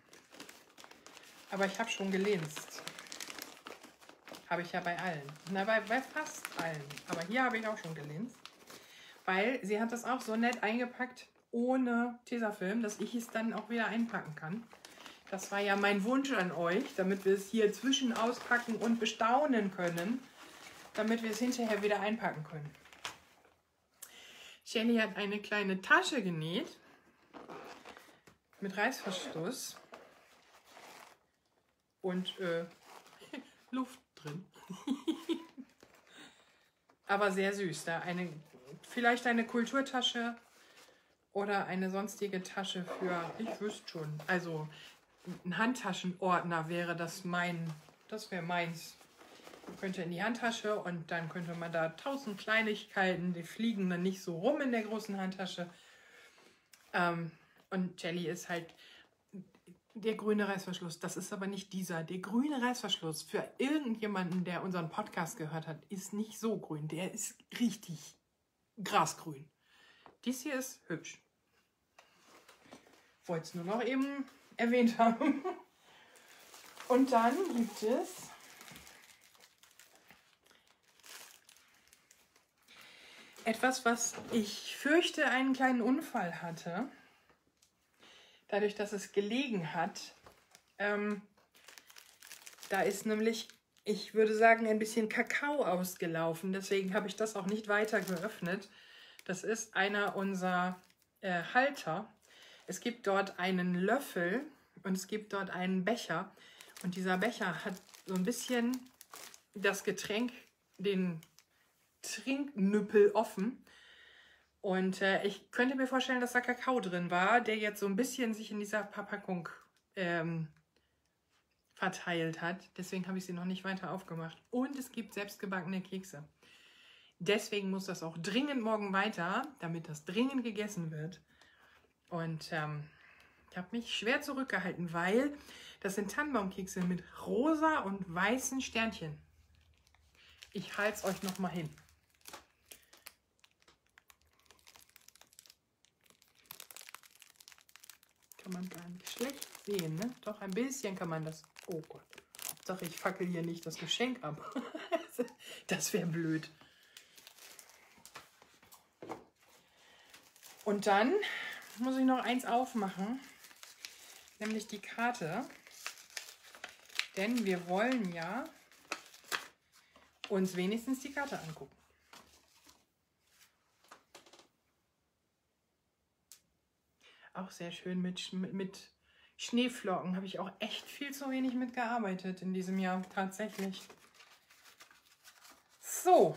Aber ich habe schon gelinst. Habe ich ja bei allen. Na, bei fast allen. Aber hier habe ich auch schon gelinst. Weil sie hat das auch so nett eingepackt, ohne Tesafilm, dass ich es dann auch wieder einpacken kann. Das war ja mein Wunsch an euch, damit wir es hier zwischen auspacken und bestaunen können, damit wir es hinterher wieder einpacken können. Shelly hat eine kleine Tasche genäht mit Reißverschluss und Luft drin. Aber sehr süß. Da vielleicht eine Kulturtasche oder eine sonstige Tasche für, ich wüsste schon, also ein Handtaschenordner wäre das wäre meins. Könnte in die Handtasche und dann könnte man da 1000 Kleinigkeiten, die fliegen dann nicht so rum in der großen Handtasche. Und Jelly ist halt der grüne Reißverschluss. Das ist aber nicht dieser. Der grüne Reißverschluss für irgendjemanden, der unseren Podcast gehört hat, ist nicht so grün. Der ist richtig grasgrün. Dies hier ist hübsch. Wollte es nur noch eben erwähnt haben. Und dann gibt es etwas, was ich fürchte einen kleinen Unfall hatte. Dadurch, dass es gelegen hat. Da ist nämlich, ich würde sagen, ein bisschen Kakao ausgelaufen. Deswegen habe ich das auch nicht weiter geöffnet. Das ist einer unserer Halter. Es gibt dort einen Löffel und es gibt dort einen Becher. Und dieser Becher hat so ein bisschen das Getränk, den Trinknüppel offen. Und ich könnte mir vorstellen, dass da Kakao drin war, der jetzt so ein bisschen sich in dieser Verpackung verteilt hat. Deswegen habe ich sie noch nicht weiter aufgemacht. Und es gibt selbstgebackene Kekse. Deswegen muss das auch dringend morgen weiter, damit das dringend gegessen wird. Und ich habe mich schwer zurückgehalten, weil das sind Tannenbaumkekse mit rosa und weißen Sternchen. Ich halte es euch noch mal hin. Kann man gar nicht schlecht sehen, ne? Doch, ein bisschen kann man das. Oh Gott. Hauptsache, ich fackel hier nicht das Geschenk ab. Das wäre blöd. Und dann muss ich noch eins aufmachen, nämlich die Karte. Denn wir wollen ja uns wenigstens die Karte angucken. Auch sehr schön mit Schneeflocken. Habe ich auch echt viel zu wenig mitgearbeitet in diesem Jahr, tatsächlich. So.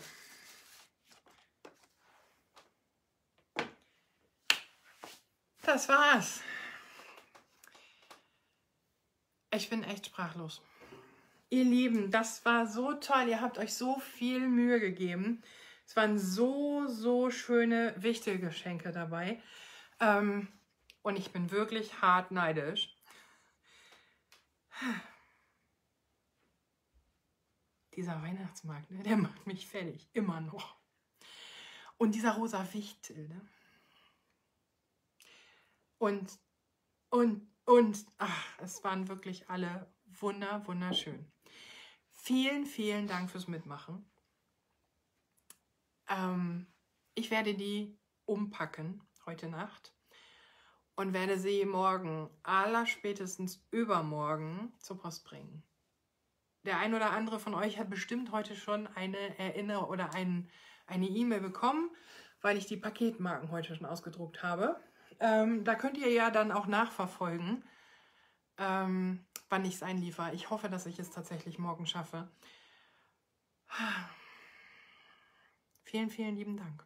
Das war's. Ich bin echt sprachlos. Ihr Lieben, das war so toll. Ihr habt euch so viel Mühe gegeben. Es waren so schöne Wichtelgeschenke dabei. Und ich bin wirklich hart neidisch. Dieser Weihnachtsmarkt, ne, der macht mich fertig. Immer noch. Und dieser rosa Wichtel, ne? Und ach, es waren wirklich alle wunderschön. Vielen Dank fürs Mitmachen. Ich werde die umpacken heute Nacht und werde sie morgen, allerspätestens übermorgen, zur Post bringen. Der ein oder andere von euch hat bestimmt heute schon eine Erinnerung oder eine E-Mail bekommen, weil ich die Paketmarken heute schon ausgedruckt habe. Da könnt ihr ja dann auch nachverfolgen, wann ich es einliefere. Ich hoffe, dass ich es tatsächlich morgen schaffe. Vielen lieben Dank.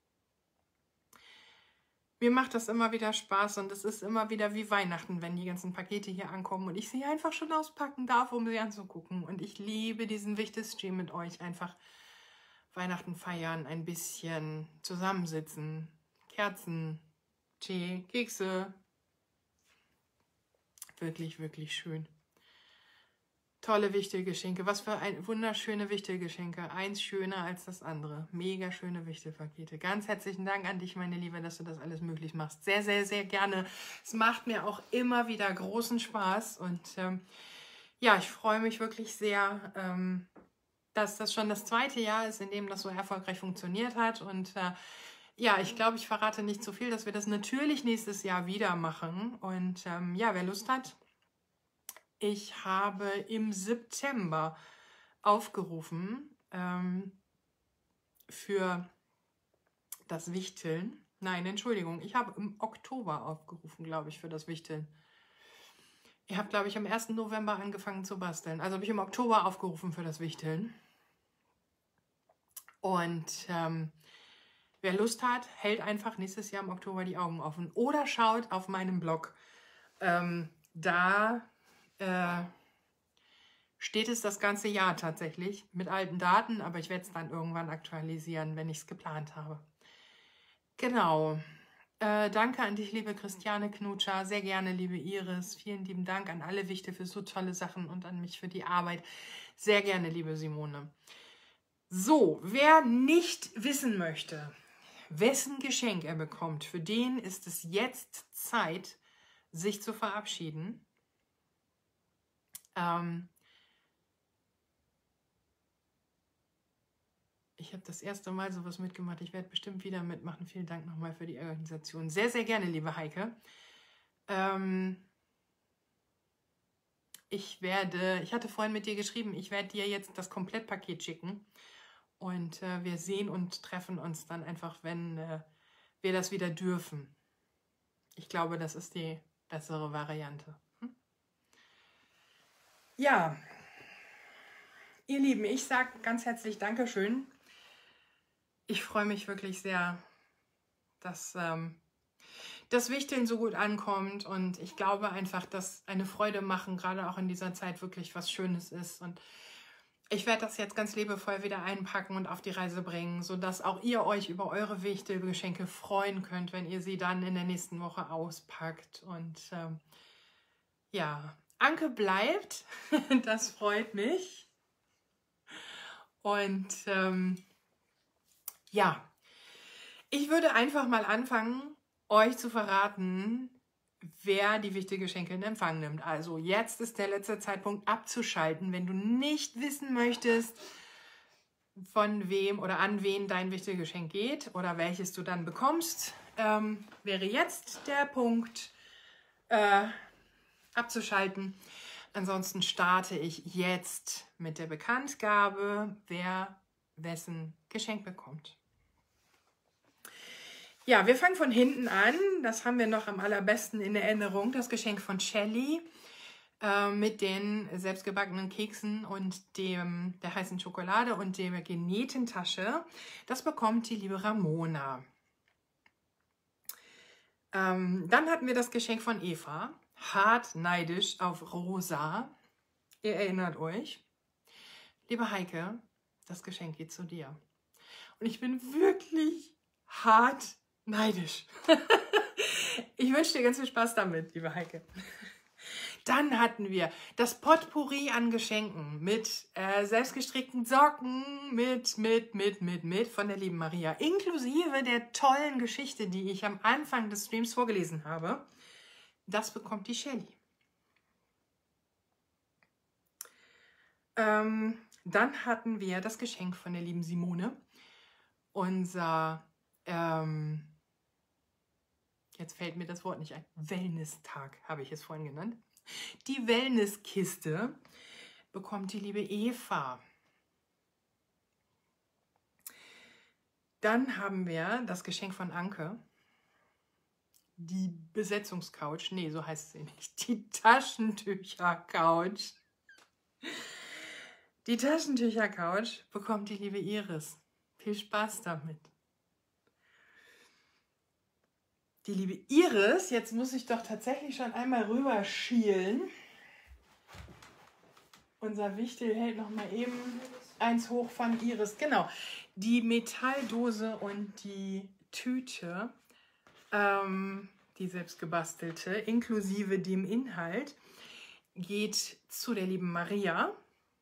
Mir macht das immer wieder Spaß und es ist immer wieder wie Weihnachten, wenn die ganzen Pakete hier ankommen und ich sie einfach schon auspacken darf, um sie anzugucken. Und ich liebe diesen Wichtelstream mit euch. Einfach Weihnachten feiern, ein bisschen zusammensitzen, Kerzen, Tee, Kekse. Wirklich schön. Tolle Wichtelgeschenke. Was für ein wunderschöne Wichtelgeschenke. Eins schöner als das andere. Mega schöne Wichtelpakete. Ganz herzlichen Dank an dich, meine Liebe, dass du das alles möglich machst. Sehr, sehr, sehr gerne. Es macht mir auch immer wieder großen Spaß. Und ja, ich freue mich wirklich sehr, dass das schon das 2. Jahr ist, in dem das so erfolgreich funktioniert hat. Und ja, ich glaube, ich verrate nicht zu viel, dass wir das natürlich nächstes Jahr wieder machen. Und ja, wer Lust hat, ich habe im September aufgerufen für das Wichteln. Nein, Entschuldigung, ich habe im Oktober aufgerufen, glaube ich, für das Wichteln. Ich habe, glaube ich, am 1. November angefangen zu basteln. Also habe ich im Oktober aufgerufen für das Wichteln. Und wer Lust hat, hält einfach nächstes Jahr im Oktober die Augen offen. Oder schaut auf meinem Blog. Da steht es das ganze Jahr tatsächlich mit alten Daten, aber ich werde es dann irgendwann aktualisieren, wenn ich es geplant habe. Genau. Danke an dich, liebe Christiane Knutscher. Sehr gerne, liebe Iris. Vielen lieben Dank an alle Wichte für so tolle Sachen und an mich für die Arbeit. Sehr gerne, liebe Simone. So, wer nicht wissen möchte, wessen Geschenk er bekommt, für den ist es jetzt Zeit, sich zu verabschieden. Ich habe das erste Mal sowas mitgemacht. Ich werde bestimmt wieder mitmachen. Vielen Dank nochmal für die Organisation. Sehr, sehr gerne, liebe Heike. Ich hatte vorhin mit dir geschrieben, ich werde dir jetzt das Komplettpaket schicken. Und wir sehen und treffen uns dann einfach, wenn wir das wieder dürfen. Ich glaube, das ist die bessere Variante. Ja, ihr Lieben, ich sage ganz herzlich Dankeschön. Ich freue mich wirklich sehr, dass das Wichteln so gut ankommt. Und ich glaube einfach, dass eine Freude machen, gerade auch in dieser Zeit, wirklich was Schönes ist. Und ich werde das jetzt ganz liebevoll wieder einpacken und auf die Reise bringen, sodass auch ihr euch über eure Wichtelgeschenke freuen könnt, wenn ihr sie dann in der nächsten Woche auspackt. Und ja, Anke bleibt, das freut mich. Und ja, ich würde einfach mal anfangen, euch zu verraten, wer die Wichtelgeschenke in Empfang nimmt. Also jetzt ist der letzte Zeitpunkt abzuschalten. Wenn du nicht wissen möchtest, von wem oder an wen dein Wichtelgeschenk geht oder welches du dann bekommst, wäre jetzt der Punkt abzuschalten. Ansonsten starte ich jetzt mit der Bekanntgabe, wer wessen Geschenk bekommt. Ja, wir fangen von hinten an. Das haben wir noch am allerbesten in Erinnerung. Das Geschenk von Shelly mit den selbstgebackenen Keksen und der heißen Schokolade und der genähten Tasche. Das bekommt die liebe Ramona. Dann hatten wir das Geschenk von Eva. Hart neidisch auf Rosa. Ihr erinnert euch. Liebe Heike, das Geschenk geht zu dir. Und ich bin wirklich hart neidisch. Ich wünsche dir ganz viel Spaß damit, liebe Heike. Dann hatten wir das Potpourri an Geschenken mit selbstgestrickten Socken, mit von der lieben Maria, inklusive der tollen Geschichte, die ich am Anfang des Streams vorgelesen habe. Das bekommt die Shelly. Dann hatten wir das Geschenk von der lieben Simone. Unser jetzt fällt mir das Wort nicht ein, Wellness-Tag habe ich es vorhin genannt. Die Wellness-Kiste bekommt die liebe Eva. Dann haben wir das Geschenk von Anke. Die Besetzungscouch. Nee, so heißt sie nicht. Die Taschentücher-Couch. Die Taschentücher-Couch bekommt die liebe Iris. Viel Spaß damit. Die liebe Iris, jetzt muss ich doch tatsächlich schon einmal rüber schielen. Unser Wichtel hält noch mal eben eins hoch von Iris. Genau, die Metalldose und die Tüte, die selbst gebastelte, inklusive dem Inhalt, geht zu der lieben Maria.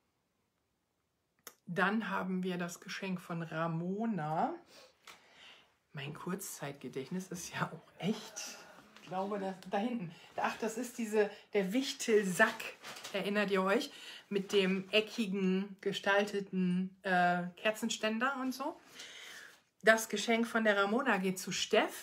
Dann haben wir das Geschenk von Ramona. Mein Kurzzeitgedächtnis ist ja auch echt. Ich glaube, da hinten. Ach, das ist der Wichtelsack, erinnert ihr euch? Mit dem eckigen, gestalteten Kerzenständer und so. Das Geschenk von der Ramona geht zu Steff.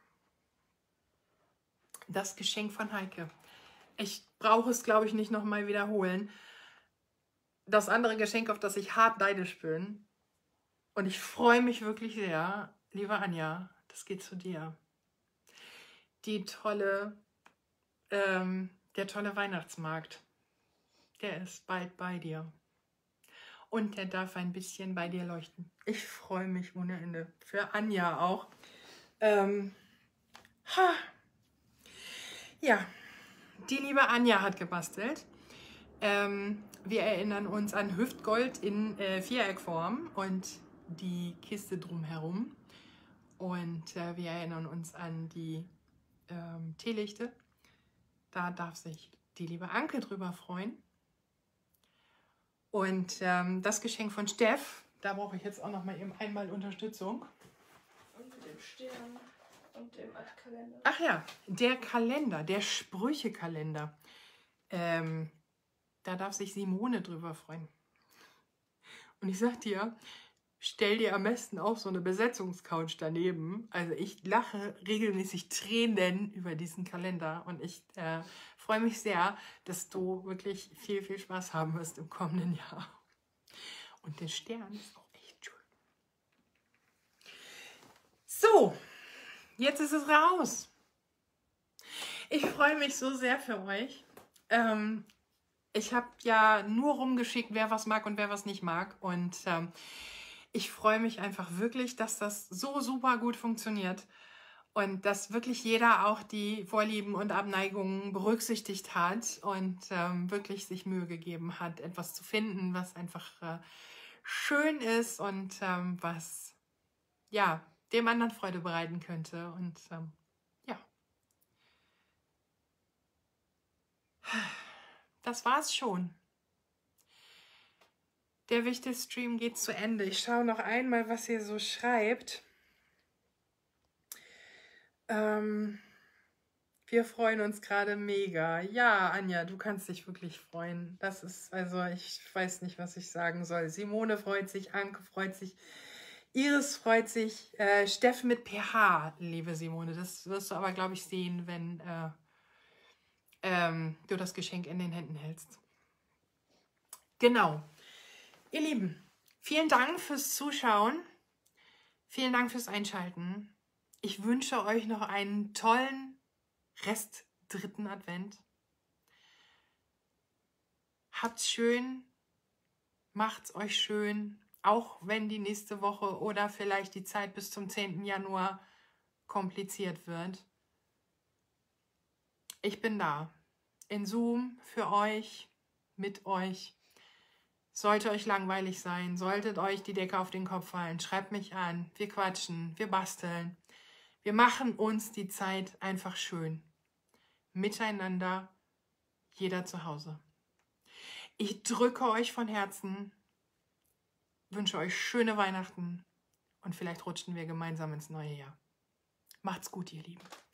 Das Geschenk von Heike. Ich brauche es, glaube ich, nicht nochmal wiederholen. Das andere Geschenk, auf das ich hart neidisch bin. Und ich freue mich wirklich sehr, liebe Anja, das geht zu dir. Der tolle Weihnachtsmarkt, der ist bald bei dir. Und der darf ein bisschen bei dir leuchten. Ich freue mich ohne Ende. Für Anja auch. Ja, die liebe Anja hat gebastelt. Wir erinnern uns an Hüftgold in Viereckform und die Kiste drumherum. Und wir erinnern uns an die Teelichte. Da darf sich die liebe Anke drüber freuen. Und das Geschenk von Steff, da brauche ich jetzt auch noch mal eben einmal Unterstützung. Und mit dem Stern und dem Kalender. Ach ja, der Kalender, der Sprüchekalender. Da darf sich Simone drüber freuen. Und ich sag dir, stell dir am besten auch so eine Besetzungscouch daneben. Also ich lache regelmäßig Tränen über diesen Kalender. Und ich freue mich sehr, dass du wirklich viel, viel Spaß haben wirst im kommenden Jahr. Und der Stern ist auch echt schön. So, jetzt ist es raus. Ich freue mich so sehr für euch. Ich habe ja nur rumgeschickt, wer was mag und wer was nicht mag. Und ich freue mich einfach wirklich, dass das so super gut funktioniert. Und dass wirklich jeder auch die Vorlieben und Abneigungen berücksichtigt hat und wirklich sich Mühe gegeben hat, etwas zu finden, was einfach schön ist und was ja dem anderen Freude bereiten könnte. Und ja. Das war's schon. Der Wichtelstream geht zu Ende. Ich schaue noch einmal, was ihr so schreibt. Wir freuen uns gerade mega. Ja, Anja, du kannst dich wirklich freuen. Das ist, also ich weiß nicht, was ich sagen soll. Simone freut sich, Anke freut sich, Iris freut sich, Steff mit PH, liebe Simone. Das wirst du aber, glaube ich, sehen, wenn du das Geschenk in den Händen hältst. Genau. Ihr Lieben, vielen Dank fürs Zuschauen. Vielen Dank fürs Einschalten. Ich wünsche euch noch einen tollen Rest 3. Advent. Habt's schön. Macht's euch schön. Auch wenn die nächste Woche oder vielleicht die Zeit bis zum 10. Januar kompliziert wird. Ich bin da. In Zoom für euch, mit euch. Sollte euch langweilig sein, solltet euch die Decke auf den Kopf fallen, schreibt mich an. Wir quatschen, wir basteln. Wir machen uns die Zeit einfach schön. Miteinander, jeder zu Hause. Ich drücke euch von Herzen, wünsche euch schöne Weihnachten und vielleicht rutschen wir gemeinsam ins neue Jahr. Macht's gut, ihr Lieben.